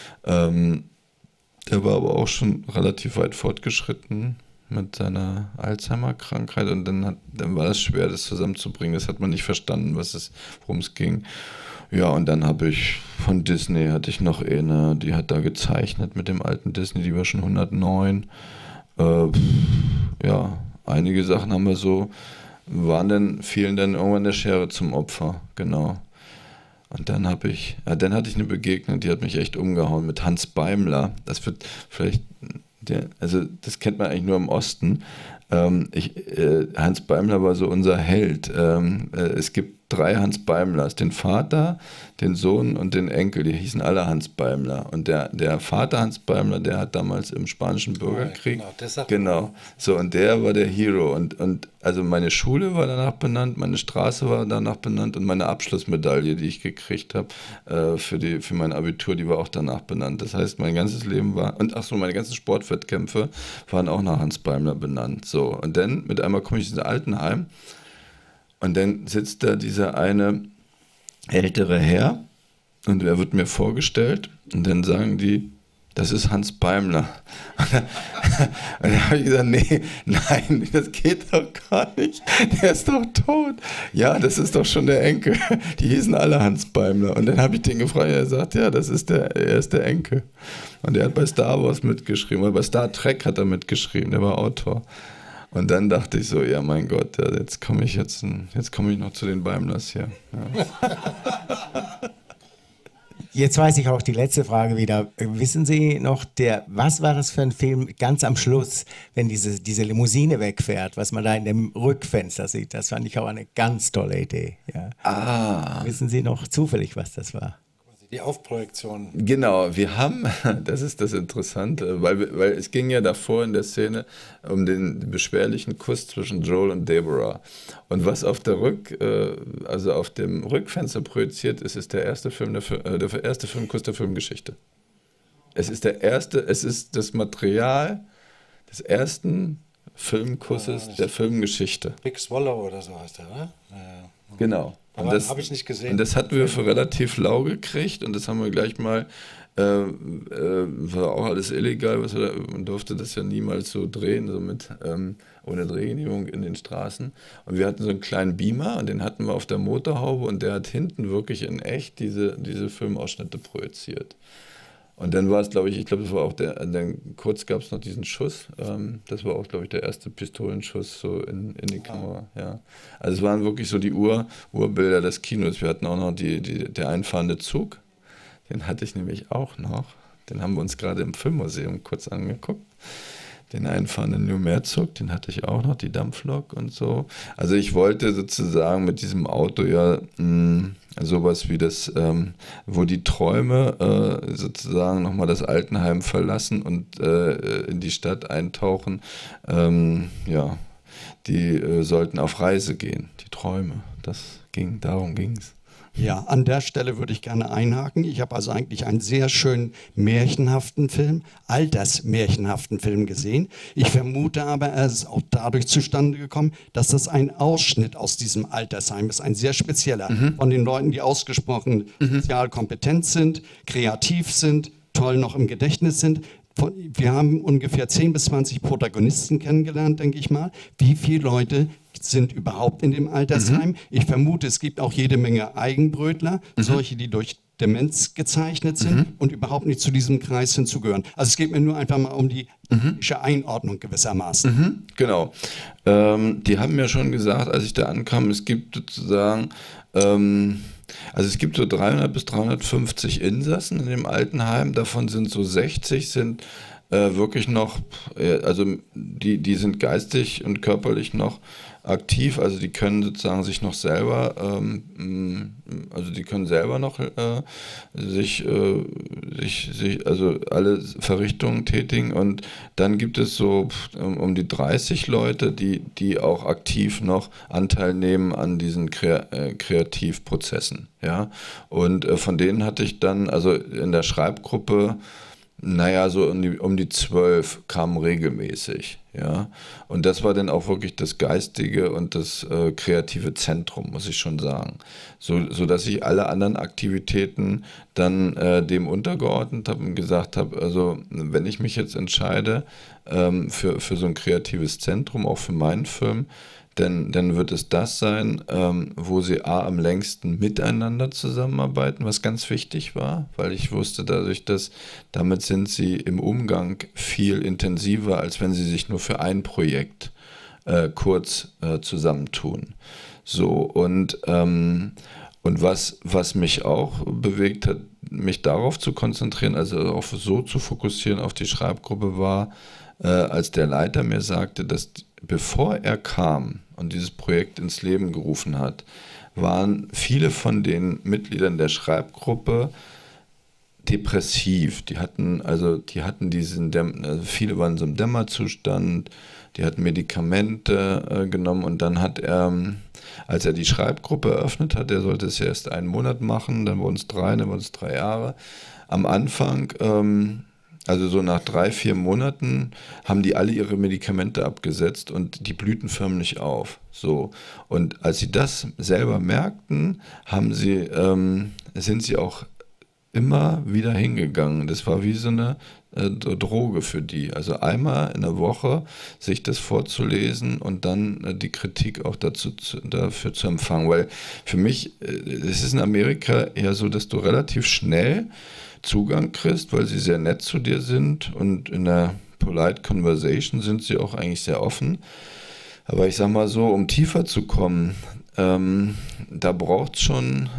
Der war aber auch schon relativ weit fortgeschritten mit seiner Alzheimer-Krankheit und dann war das schwer, das zusammenzubringen. Das hat man nicht verstanden, worum es ging. Ja, und dann habe ich von Disney, hatte ich noch eine, die hat da gezeichnet mit dem alten Disney, die war schon 109. Ja, einige Sachen haben wir so, fielen dann irgendwann der Schere zum Opfer, genau. Und dann hatte ich eine Begegnung, die hat mich echt umgehauen mit Hans Beimler. Das wird vielleicht... Also das kennt man eigentlich nur im Osten. Hans Beimler war so unser Held. Es gibt 3 Hans Beimlers, den Vater, den Sohn und den Enkel, die hießen alle Hans Beimler. Und der Vater Hans Beimler, der hat damals im Spanischen Bürgerkrieg, genau, so, und der war der Hero. Und also meine Schule war danach benannt, meine Straße war danach benannt und meine Abschlussmedaille, die ich gekriegt habe für mein Abitur, die war auch danach benannt. Das heißt, mein ganzes Leben meine ganzen Sportwettkämpfe waren auch nach Hans Beimler benannt. So, und dann mit einmal komme ich in das Altenheim. Und dann sitzt da dieser eine ältere Herr und er wird mir vorgestellt und dann sagen die, das ist Hans Beimler. Und dann habe ich gesagt, nein, das geht doch gar nicht. Der ist doch tot. Ja, das ist doch schon der Enkel. Die hießen alle Hans Beimler. Und dann habe ich den gefragt, er sagt, ja, er ist der Enkel. Und er hat bei Star Wars mitgeschrieben, oder bei Star Trek hat er mitgeschrieben, der war Autor. Und dann dachte ich so, ja mein Gott, jetzt komme ich noch zu den Beimlers hier. Ja. Jetzt weiß ich auch die letzte Frage wieder. Wissen Sie noch, was war das für ein Film ganz am Schluss, wenn diese Limousine wegfährt, was man da in dem Rückfenster sieht? Das fand ich auch eine ganz tolle Idee. Ja. Wissen Sie noch zufällig, was das war? Die Aufprojektion. Genau, wir haben, das ist das Interessante, weil es ging ja davor in der Szene um den beschwerlichen Kuss zwischen Joel und Deborah. Und was auf dem Rückfenster projiziert ist, ist der erste Filmkuss der Filmgeschichte. Es ist das Material des ersten Filmkusses der Filmgeschichte. Big Swallow oder so heißt der, ne? Genau. Aber das habe ich nicht gesehen. Und das hatten wir für relativ lau gekriegt und das haben wir gleich mal, war auch alles illegal, man durfte das ja niemals so drehen, so ohne Drehgenehmigung in den Straßen. Und wir hatten so einen kleinen Beamer und den hatten wir auf der Motorhaube und der hat hinten wirklich in echt diese Filmausschnitte projiziert. Und dann war es, glaube ich, das war auch dann kurz gab es noch diesen Schuss. Das war auch, glaube ich, der erste Pistolenschuss so in die Kamera. Ja. Also es waren wirklich so die Urbilder des Kinos. Wir hatten auch noch der einfahrende Zug. Den hatte ich nämlich auch noch. Den haben wir uns gerade im Filmmuseum kurz angeguckt. Den einfahrenden Lumière-Zug, den hatte ich auch noch, die Dampflok und so. Also ich wollte sozusagen mit diesem Auto ja sowas wie das, wo die Träume sozusagen nochmal das Altenheim verlassen und in die Stadt eintauchen, die sollten auf Reise gehen, die Träume. Darum ging es. Ja, an der Stelle würde ich gerne einhaken. Ich habe also eigentlich einen sehr schönen märchenhaften Film, altersmärchenhaften Film gesehen. Ich vermute aber, er ist auch dadurch zustande gekommen, dass das ein Ausschnitt aus diesem Altersheim ist, ein sehr spezieller, von den Leuten, die ausgesprochen sozial kompetent sind, kreativ sind, toll noch im Gedächtnis sind. Wir haben ungefähr 10 bis 20 Protagonisten kennengelernt, denke ich mal. Wie viele Leute sind überhaupt in dem Altersheim? Ich vermute, es gibt auch jede Menge Eigenbrötler, solche, die durch Demenz gezeichnet sind und überhaupt nicht zu diesem Kreis hinzugehören. Also es geht mir nur einfach mal um die Einordnung gewissermaßen. Genau. Die haben mir schon gesagt, als ich da ankam, es gibt sozusagen... Also es gibt so 300 bis 350 Insassen in dem Altenheim, davon sind so 60 wirklich noch, also die sind geistig und körperlich noch aktiv, also die können sozusagen sich noch selber, also die können selber noch sich also alle Verrichtungen tätigen, und dann gibt es so um die 30 Leute, die auch aktiv noch Anteil nehmen an diesen Kreativprozessen, ja, und von denen hatte ich dann, also in der Schreibgruppe, naja, so um die 12 kamen regelmäßig, ja. Und das war dann auch wirklich das geistige und das kreative Zentrum, muss ich schon sagen. So dass ich alle anderen Aktivitäten dann dem untergeordnet habe und gesagt habe, also wenn ich mich jetzt entscheide für so ein kreatives Zentrum, auch für meinen Film, dann wird es das sein, wo sie am längsten miteinander zusammenarbeiten, was ganz wichtig war, weil ich wusste dadurch, dass damit sind sie im Umgang viel intensiver, als wenn sie sich nur für ein Projekt kurz zusammentun. So, und was mich auch bewegt hat, mich darauf zu konzentrieren, also auch so zu fokussieren auf die Schreibgruppe, war, als der Leiter mir sagte, dass bevor er kam und dieses Projekt ins Leben gerufen hat, waren viele von den Mitgliedern der Schreibgruppe depressiv. Die hatten diesen, also viele waren in so einem Dämmerzustand, die hatten Medikamente genommen, und dann hat er, als er die Schreibgruppe eröffnet hat, er sollte es ja erst einen Monat machen, dann wurden es 3, dann wurden es 3 Jahre. Am Anfang, also so nach 3, 4 Monaten, haben die alle ihre Medikamente abgesetzt und die blühten förmlich auf. So. Und als sie das selber merkten, sind sie auch immer wieder hingegangen. Das war wie so eine Droge für die. Also einmal in der Woche sich das vorzulesen und dann die Kritik auch dafür zu empfangen. Weil für mich, es ist in Amerika eher so, dass du relativ schnell Zugang kriegst, weil sie sehr nett zu dir sind, und in der Polite Conversation sind sie auch eigentlich sehr offen. Aber ich sag mal so, um tiefer zu kommen, da braucht es schon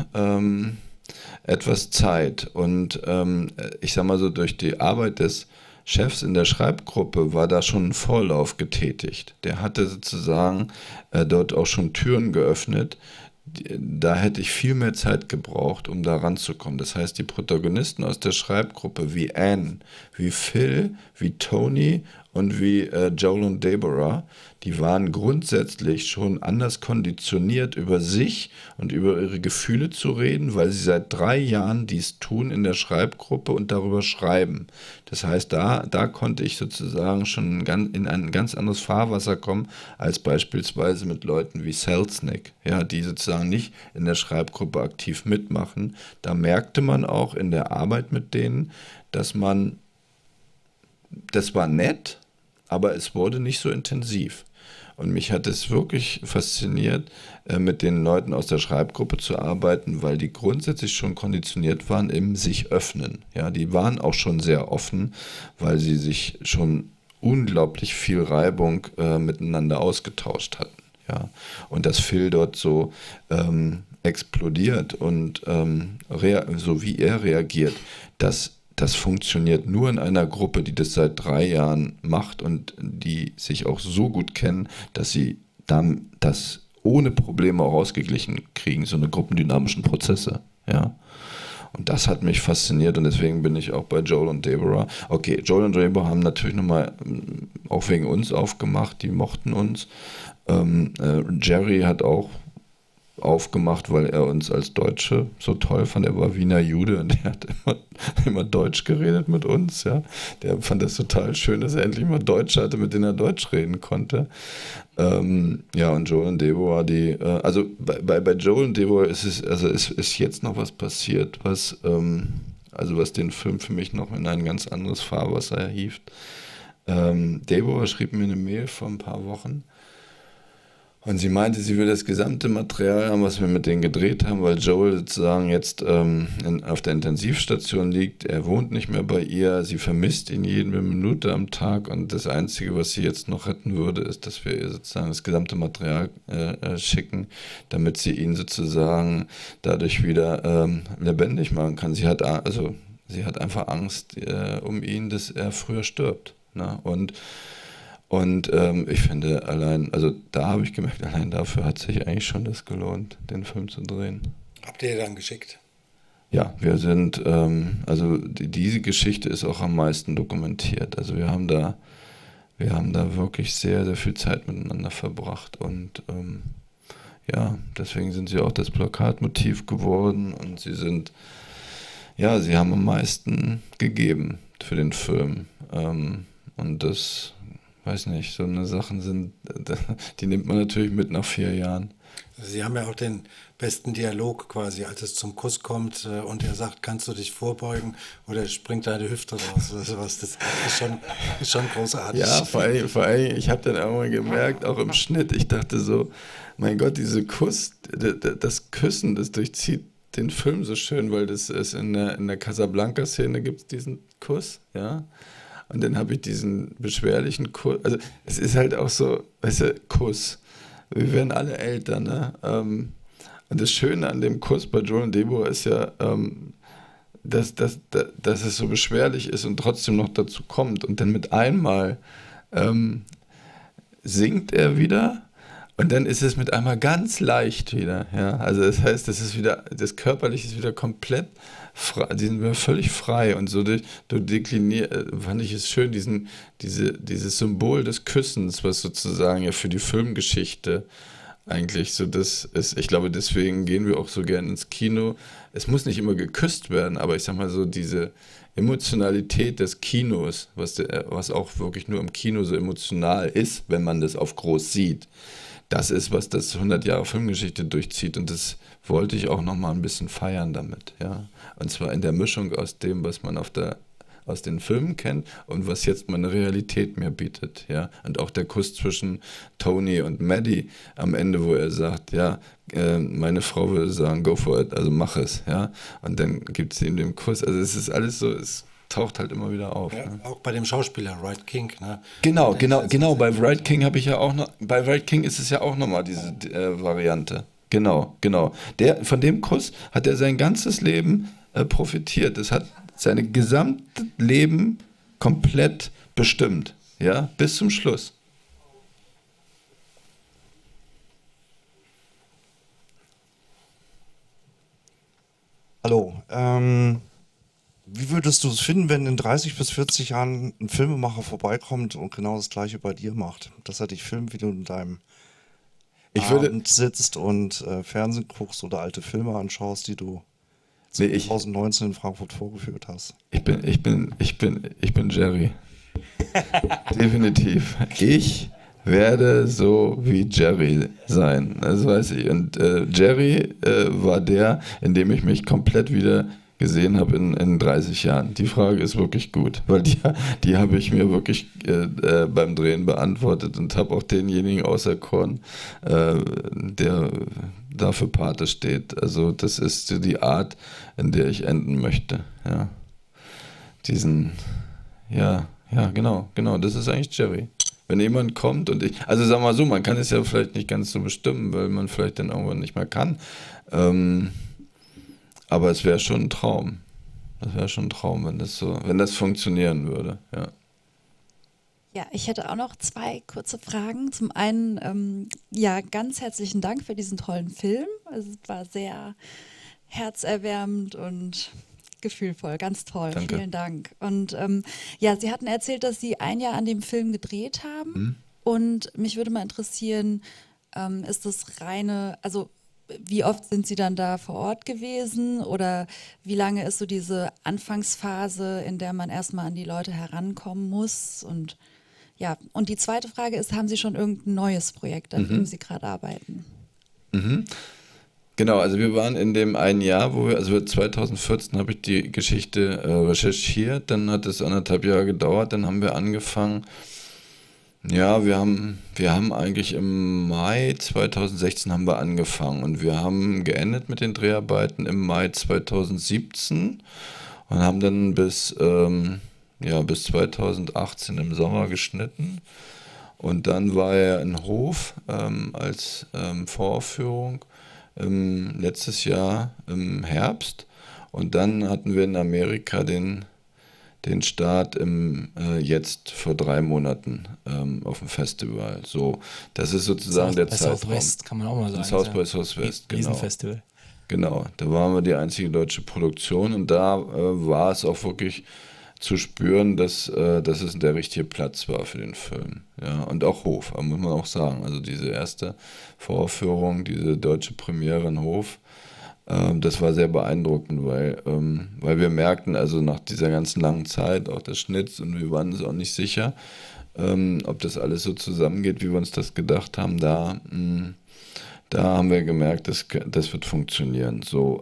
etwas Zeit, und ich sag mal so, durch die Arbeit des Chefs in der Schreibgruppe war da schon ein Vorlauf getätigt. Der hatte sozusagen dort auch schon Türen geöffnet. Da hätte ich viel mehr Zeit gebraucht, um da ranzukommen. Das heißt, die Protagonisten aus der Schreibgruppe wie Anne, wie Phil, wie Tony und wie Joel und Deborah, die waren grundsätzlich schon anders konditioniert, über sich und über ihre Gefühle zu reden, weil sie seit 3 Jahren dies tun in der Schreibgruppe und darüber schreiben. Das heißt, da konnte ich sozusagen schon in ein ganz anderes Fahrwasser kommen, als beispielsweise mit Leuten wie Selznick, ja, die sozusagen nicht in der Schreibgruppe aktiv mitmachen. Da merkte man auch in der Arbeit mit denen, das war nett, aber es wurde nicht so intensiv. Und mich hat es wirklich fasziniert, mit den Leuten aus der Schreibgruppe zu arbeiten, weil die grundsätzlich schon konditioniert waren im sich öffnen. Ja, die waren auch schon sehr offen, weil sie sich schon unglaublich viel Reibung miteinander ausgetauscht hatten. Ja, und dass Phil dort so explodiert und so wie er reagiert, das funktioniert nur in einer Gruppe, die das seit 3 Jahren macht und die sich auch so gut kennen, dass sie dann das ohne Probleme auch ausgeglichen kriegen, so eine gruppendynamischen Prozesse. Ja. Und das hat mich fasziniert, und deswegen bin ich auch bei Joel und Deborah. Okay, Joel und Deborah haben natürlich nochmal auch wegen uns aufgemacht, die mochten uns. Jerry hat auch aufgemacht, weil er uns als Deutsche so toll fand. Er war Wiener Jude und der hat immer Deutsch geredet mit uns. Ja. Der fand das total schön, dass er endlich mal Deutsche hatte, mit denen er Deutsch reden konnte. Ja, und Joel und Deborah, also bei Joel und Deborah ist jetzt noch was passiert, was den Film für mich noch in ein ganz anderes Fahrwasser erhieft. Deborah schrieb mir eine Mail vor ein paar Wochen. Und sie meinte, sie will das gesamte Material haben, was wir mit denen gedreht haben, weil Joel sozusagen jetzt auf der Intensivstation liegt. Er wohnt nicht mehr bei ihr. Sie vermisst ihn jede Minute am Tag. Und das Einzige, was sie jetzt noch retten würde, ist, dass wir ihr sozusagen das gesamte Material schicken, damit sie ihn sozusagen dadurch wieder lebendig machen kann. Sie hat einfach Angst um ihn, dass er früher stirbt. Ne? Und ich finde allein, also da habe ich gemerkt, allein dafür hat sich eigentlich schon das gelohnt, den Film zu drehen. Habt ihr dann geschickt? Ja, wir sind, also diese Geschichte ist auch am meisten dokumentiert. Also wir haben da wirklich sehr, sehr viel Zeit miteinander verbracht und ja, deswegen sind sie auch das Plakatmotiv geworden und sie haben am meisten gegeben für den Film. Und das, weiß nicht, so eine Sachen sind, die nimmt man natürlich mit nach 4 Jahren. Sie haben ja auch den besten Dialog quasi, als es zum Kuss kommt und er sagt, kannst du dich vorbeugen oder springt deine Hüfte raus oder sowas. Das ist schon großartig. Ja, vor allem, ich habe dann irgendwann gemerkt, auch im Schnitt, ich dachte so, mein Gott, das Küssen, das durchzieht den Film so schön, weil das ist in der Casablanca-Szene gibt es diesen Kuss, ja. Und dann habe ich diesen beschwerlichen Kuss, also es ist halt auch so, weißt du, Kuss. Wir werden alle älter, ne? Und das Schöne an dem Kuss bei Joel und Deborah ist ja, dass es so beschwerlich ist und trotzdem noch dazu kommt. Und dann mit einmal singt er wieder und dann ist es mit einmal ganz leicht wieder. Ja? Also das heißt, das Körperliche ist wieder komplett frei, die sind wieder völlig frei und so du deklinierst, fand ich es schön, dieses Symbol des Küssens, was sozusagen ja für die Filmgeschichte eigentlich so das ist. Ich glaube, deswegen gehen wir auch so gern ins Kino. Es muss nicht immer geküsst werden, aber ich sag mal so, diese Emotionalität des Kinos, was auch wirklich nur im Kino so emotional ist, wenn man das auf groß sieht, das ist, was das 100 Jahre Filmgeschichte durchzieht und das wollte ich auch nochmal ein bisschen feiern damit, ja. Und zwar in der Mischung aus dem, was man aus den Filmen kennt und was jetzt meine Realität mir bietet, ja. Und auch der Kuss zwischen Tony und Maddie am Ende, wo er sagt, ja, meine Frau würde sagen, go for it, also mach es, ja. Und dann gibt es ihm den Kuss, also es ist alles so, es taucht halt immer wieder auf. Ja, ne? auch bei dem Schauspieler Wright King. Ne? Genau, bei Wright King habe ich ja auch noch, bei Wright King ist es ja auch nochmal diese Variante. Genau. Von dem Kuss hat er sein ganzes Leben profitiert. Das hat sein gesamtes Leben komplett bestimmt. Ja, bis zum Schluss. Hallo. Wie würdest du es finden, wenn in 30 bis 40 Jahren ein Filmemacher vorbeikommt und genau das Gleiche bei dir macht? Dass er dich filmt, wie du in deinem Abend sitzt und Fernsehen guckst oder alte Filme anschaust, die du 2019 in Frankfurt vorgeführt hast. Ich bin Jerry. Definitiv. Ich werde so wie Jerry sein. Das weiß ich. Und Jerry war der, in dem ich mich komplett wieder gesehen habe in 30 Jahren. Die Frage ist wirklich gut, weil die habe ich mir wirklich beim Drehen beantwortet und habe auch denjenigen auserkoren, der dafür Pate steht. Also das ist die Art, in der ich enden möchte. Ja. Genau, das ist eigentlich Jerry. Wenn jemand kommt und also sagen wir mal so, man kann es ja vielleicht nicht ganz so bestimmen, weil man vielleicht dann irgendwann nicht mehr kann. Aber es wäre schon ein Traum. Das wäre schon ein Traum, wenn das funktionieren würde, ja. Ja, ich hätte auch noch 2 kurze Fragen. Zum einen, ganz herzlichen Dank für diesen tollen Film. Also, es war sehr herzerwärmend und gefühlvoll, ganz toll. Danke. Vielen Dank. Und Sie hatten erzählt, dass Sie ein Jahr an dem Film gedreht haben. Und mich würde mal interessieren, ist das reine, also wie oft sind Sie dann da vor Ort gewesen oder wie lange ist so diese Anfangsphase, in der man erstmal an die Leute herankommen muss? Und die zweite Frage ist, haben Sie schon irgendein neues Projekt, an dem Sie gerade arbeiten? Genau, also wir waren in dem einen Jahr, 2014 habe ich die Geschichte recherchiert, dann hat es 1,5 Jahre gedauert, dann haben wir angefangen. Ja, wir haben eigentlich im Mai 2016 haben wir angefangen und wir haben geendet mit den Dreharbeiten im Mai 2017 und haben dann bis 2018 im Sommer geschnitten und dann war er in Hof als Voraufführung letztes Jahr im Herbst und dann hatten wir in Amerika den Start jetzt vor 3 Monaten auf dem Festival. So, das ist sozusagen der Zeitraum. Southwest kann man auch mal sagen. South by Southwest, genau. Riesenfestival. Genau, da waren wir die einzige deutsche Produktion und da war es auch wirklich zu spüren, dass es der richtige Platz war für den Film. Ja, und auch Hof, muss man auch sagen. Also diese erste Vorführung, diese deutsche Premiere in Hof, das war sehr beeindruckend, weil wir merkten, also nach dieser ganzen langen Zeit, auch des Schnitts, und wir waren uns auch nicht sicher, ob das alles so zusammengeht, wie wir uns das gedacht haben, da haben wir gemerkt, das wird funktionieren. So,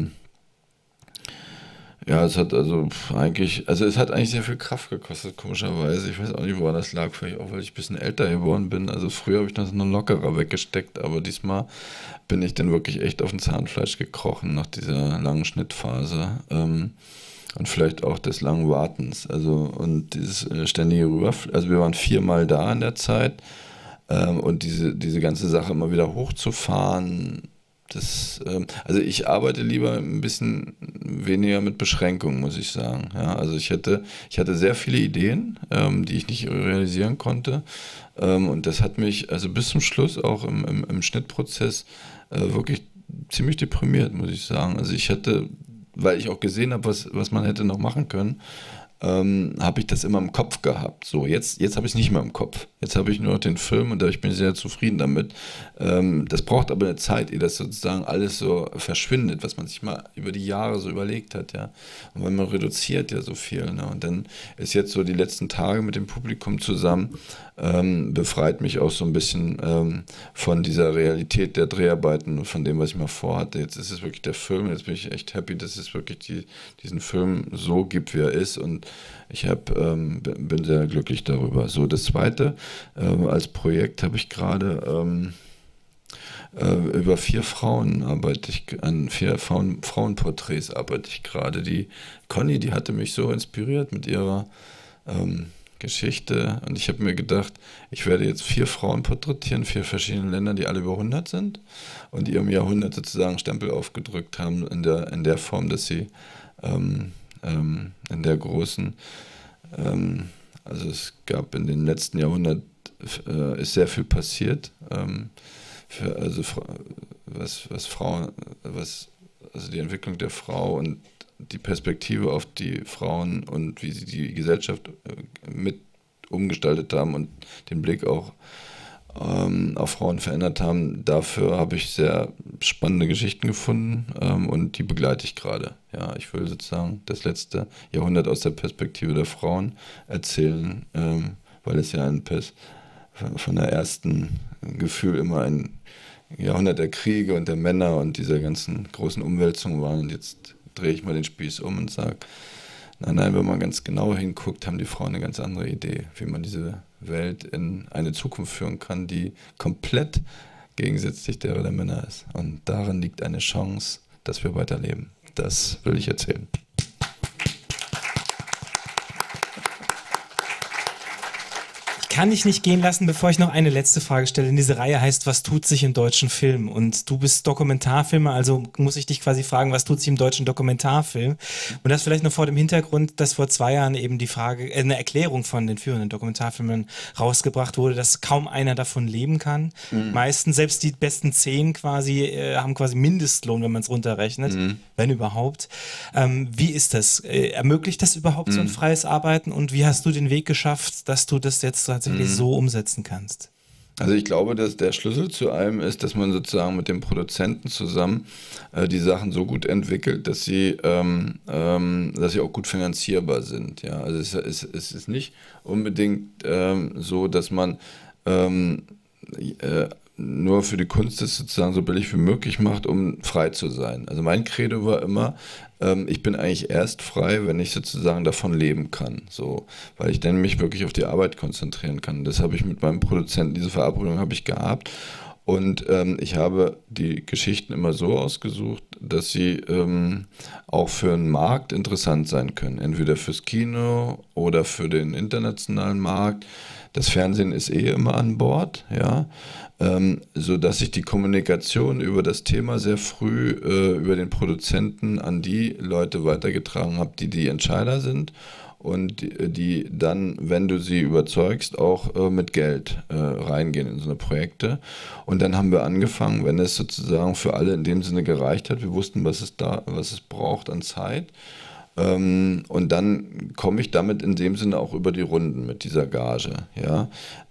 ja, es hat eigentlich sehr viel Kraft gekostet, komischerweise. Ich weiß auch nicht, woran das lag, vielleicht auch, weil ich ein bisschen älter geworden bin. Also früher habe ich das noch lockerer weggesteckt, aber diesmal bin ich dann wirklich echt auf den Zahnfleisch gekrochen nach dieser langen Schnittphase. Und vielleicht auch des langen Wartens. Also, und dieses ständige also wir waren 4-mal da in der Zeit. Und diese ganze Sache immer wieder hochzufahren, also ich arbeite lieber ein bisschen weniger mit Beschränkungen, muss ich sagen. Ja, also ich hatte sehr viele Ideen, die ich nicht realisieren konnte. Und das hat mich also bis zum Schluss auch im Schnittprozess wirklich ziemlich deprimiert, muss ich sagen. Also weil ich auch gesehen habe, was man hätte noch machen können, habe ich das immer im Kopf gehabt. So, jetzt habe ich es nicht mehr im Kopf. Jetzt habe ich nur noch den Film und ich bin sehr zufrieden damit. Das braucht aber eine Zeit, ehe das sozusagen alles so verschwindet, was man sich mal über die Jahre so überlegt hat, ja. Und weil man reduziert ja so viel, ne? Und dann ist jetzt so die letzten Tage mit dem Publikum zusammen, befreit mich auch so ein bisschen von dieser Realität der Dreharbeiten und von dem, was ich mal vorhatte. Jetzt ist es wirklich der Film, jetzt bin ich echt happy, dass es wirklich diesen Film so gibt, wie er ist, und ich bin sehr glücklich darüber. So, das Zweite, als Projekt habe ich gerade über 4 Frauen an 4 Frauenporträts arbeite ich gerade. Die Conny, die hatte mich so inspiriert mit ihrer Geschichte, und ich habe mir gedacht, ich werde jetzt 4 Frauen porträtieren, 4 verschiedene Länder, die alle über 100 sind und ihrem Jahrhundert sozusagen Stempel aufgedrückt haben in der Form, dass sie in der großen, also es gab in den letzten Jahrhundert ist sehr viel passiert, also die Entwicklung der Frau und die Perspektive auf die Frauen und wie sie die Gesellschaft mit umgestaltet haben und den Blick auch auf Frauen verändert haben. Dafür habe ich sehr spannende Geschichten gefunden, und die begleite ich gerade. Ja, ich will sozusagen das letzte Jahrhundert aus der Perspektive der Frauen erzählen, weil es ja von der ersten Gefühl immer ein Jahrhundert der Kriege und der Männer und dieser ganzen großen Umwälzungen waren. Und jetzt drehe ich mal den Spieß um und sage, nein, wenn man ganz genau hinguckt, haben die Frauen eine ganz andere Idee, wie man diese Welt in eine Zukunft führen kann, die komplett gegensätzlich der Männer ist. Und darin liegt eine Chance, dass wir weiterleben. Das will ich erzählen. Kann ich nicht gehen lassen, bevor ich noch eine letzte Frage stelle. Diese Reihe heißt, was tut sich im deutschen Film? Und du bist Dokumentarfilmer, also muss ich dich quasi fragen, was tut sich im deutschen Dokumentarfilm? Und das vielleicht noch vor dem Hintergrund, dass vor 2 Jahren eben die Frage, eine Erklärung von den führenden Dokumentarfilmern rausgebracht wurde, dass kaum einer davon leben kann. Meistens, selbst die besten 10 quasi, haben quasi Mindestlohn, wenn man es runterrechnet, wenn überhaupt. Wie ist das? Ermöglicht das überhaupt so ein freies Arbeiten? Und wie hast du den Weg geschafft, dass du das jetzt tatsächlich so umsetzen kannst? Also ich glaube, dass der Schlüssel zu allem ist, dass man sozusagen mit dem Produzenten zusammen die Sachen so gut entwickelt, dass sie auch gut finanzierbar sind. Ja? Also es ist nicht unbedingt so, dass man nur für die Kunst es sozusagen so billig wie möglich macht, um frei zu sein. Also mein Credo war immer, ich bin eigentlich erst frei, wenn ich sozusagen davon leben kann, so, weil ich dann mich wirklich auf die Arbeit konzentrieren kann. Das habe ich mit meinem Produzenten, diese Verabredung habe ich gehabt, und ich habe die Geschichten immer so ausgesucht, dass sie auch für einen Markt interessant sein können, entweder fürs Kino oder für den internationalen Markt. Das Fernsehen ist immer an Bord, ja, so dass ich die Kommunikation über das Thema sehr früh über den Produzenten an die Leute weitergetragen habe, die Entscheider sind. und die dann, wenn du sie überzeugst, auch mit Geld reingehen in so eine Projekte. Und dann haben wir angefangen, wenn es sozusagen für alle in dem Sinne gereicht hat, wir wussten, was es braucht an Zeit. Und dann komme ich damit in dem Sinne auch über die Runden mit dieser Gage. Ja?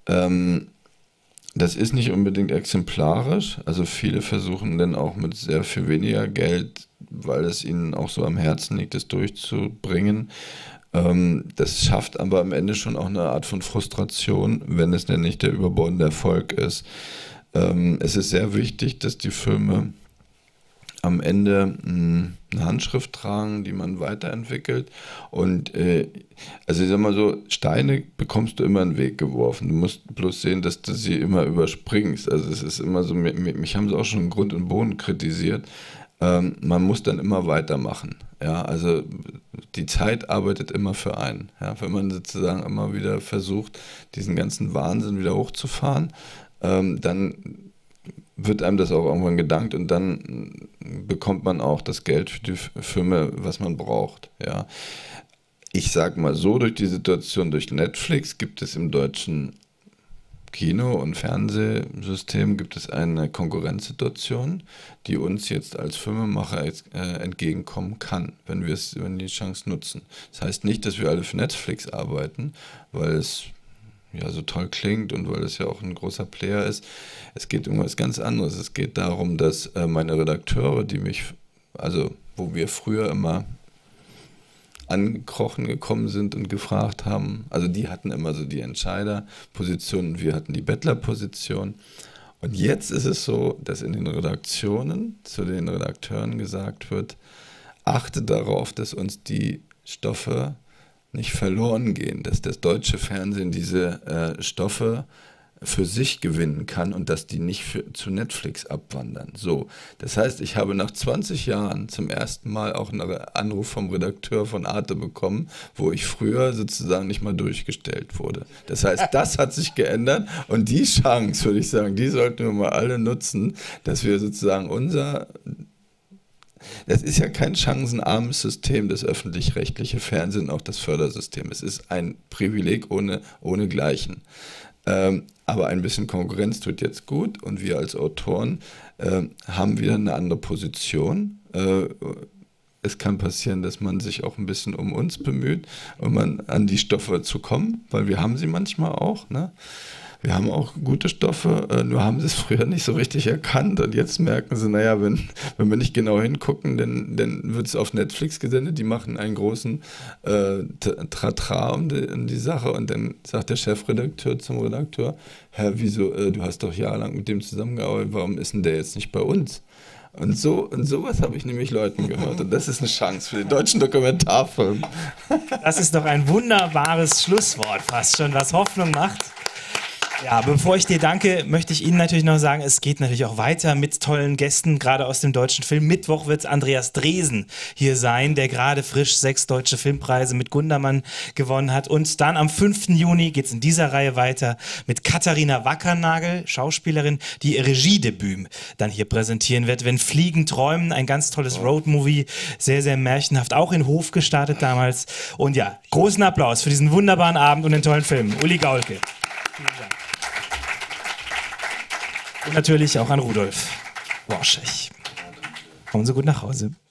Das ist nicht unbedingt exemplarisch, also viele versuchen dann auch mit sehr viel weniger Geld, weil es ihnen auch so am Herzen liegt, das durchzubringen. Das schafft aber am Ende schon auch eine Art von Frustration, wenn es denn nicht der überbordende Erfolg ist. Es ist sehr wichtig, dass die Filme am Ende eine Handschrift tragen, die man weiterentwickelt. Und also ich sag mal so, Steine bekommst du immer in den Weg geworfen. Du musst bloß sehen, dass du sie immer überspringst. Also es ist immer so, mich haben sie auch schon in Grund und Boden kritisiert. Man muss dann immer weitermachen. Ja, also die Zeit arbeitet immer für einen. Ja, wenn man sozusagen immer wieder versucht, diesen ganzen Wahnsinn wieder hochzufahren, dann wird einem das auch irgendwann gedankt und dann bekommt man auch das Geld für die Filme, was man braucht. Ja. Ich sag mal so, durch die Situation durch Netflix gibt es im deutschen Kino- und Fernsehsystem gibt es eine Konkurrenzsituation, die uns jetzt als Filmemacher entgegenkommen kann, wenn wir die Chance nutzen. Das heißt nicht, dass wir alle für Netflix arbeiten, weil es ja so toll klingt und weil es ja auch ein großer Player ist. Es geht um was ganz anderes. Es geht darum, dass meine Redakteure, wo wir früher immer angekrochen gekommen sind und gefragt haben, also die hatten immer so die Entscheiderposition und wir hatten die Bettlerposition. Und jetzt ist es so, dass in den Redaktionen zu den Redakteuren gesagt wird, achte darauf, dass uns die Stoffe nicht verloren gehen, dass das deutsche Fernsehen diese Stoffe für sich gewinnen kann und dass die nicht zu Netflix abwandern. So, das heißt, ich habe nach 20 Jahren zum ersten Mal auch einen Anruf vom Redakteur von Arte bekommen, wo ich früher sozusagen nicht mal durchgestellt wurde. Das heißt, das hat sich geändert und die Chance, würde ich sagen, die sollten wir mal alle nutzen, dass wir sozusagen das ist ja kein chancenarmes System, das öffentlich-rechtliche Fernsehen, auch das Fördersystem. Es ist ein Privileg ohnegleichen. Aber ein bisschen Konkurrenz tut jetzt gut und wir als Autoren haben wieder eine andere Position. Es kann passieren, dass man sich auch ein bisschen um uns bemüht, um an die Stoffe zu kommen, weil wir haben sie manchmal auch, ne? Wir haben auch gute Stoffe, nur haben sie es früher nicht so richtig erkannt und jetzt merken sie, naja, wenn wir nicht genau hingucken, dann wird es auf Netflix gesendet, die machen einen großen Tratra um die Sache und dann sagt der Chefredakteur zum Redakteur, Herr, wieso, du hast doch jahrelang mit dem zusammengearbeitet, warum ist denn der jetzt nicht bei uns? Und sowas habe ich nämlich Leuten gehört und das ist eine Chance für den deutschen Dokumentarfilm. Das ist doch ein wunderbares Schlusswort fast schon, was Hoffnung macht. Ja, bevor ich dir danke, möchte ich Ihnen natürlich noch sagen, es geht natürlich auch weiter mit tollen Gästen, gerade aus dem deutschen Film. Mittwoch wird Andreas Dresen hier sein, der gerade frisch 6 deutsche Filmpreise mit Gundermann gewonnen hat. Und dann am 5. Juni geht es in dieser Reihe weiter mit Katharina Wackernagel, Schauspielerin, die ihr Regiedebüt dann hier präsentieren wird. Wenn Fliegen träumen, ein ganz tolles Roadmovie, sehr, sehr märchenhaft, auch in Hof gestartet damals. Und ja, großen Applaus für diesen wunderbaren Abend und den tollen Film. Uli Gaulke. Vielen Dank. Und natürlich auch an Rudolf Worschech. Kommen Sie gut nach Hause.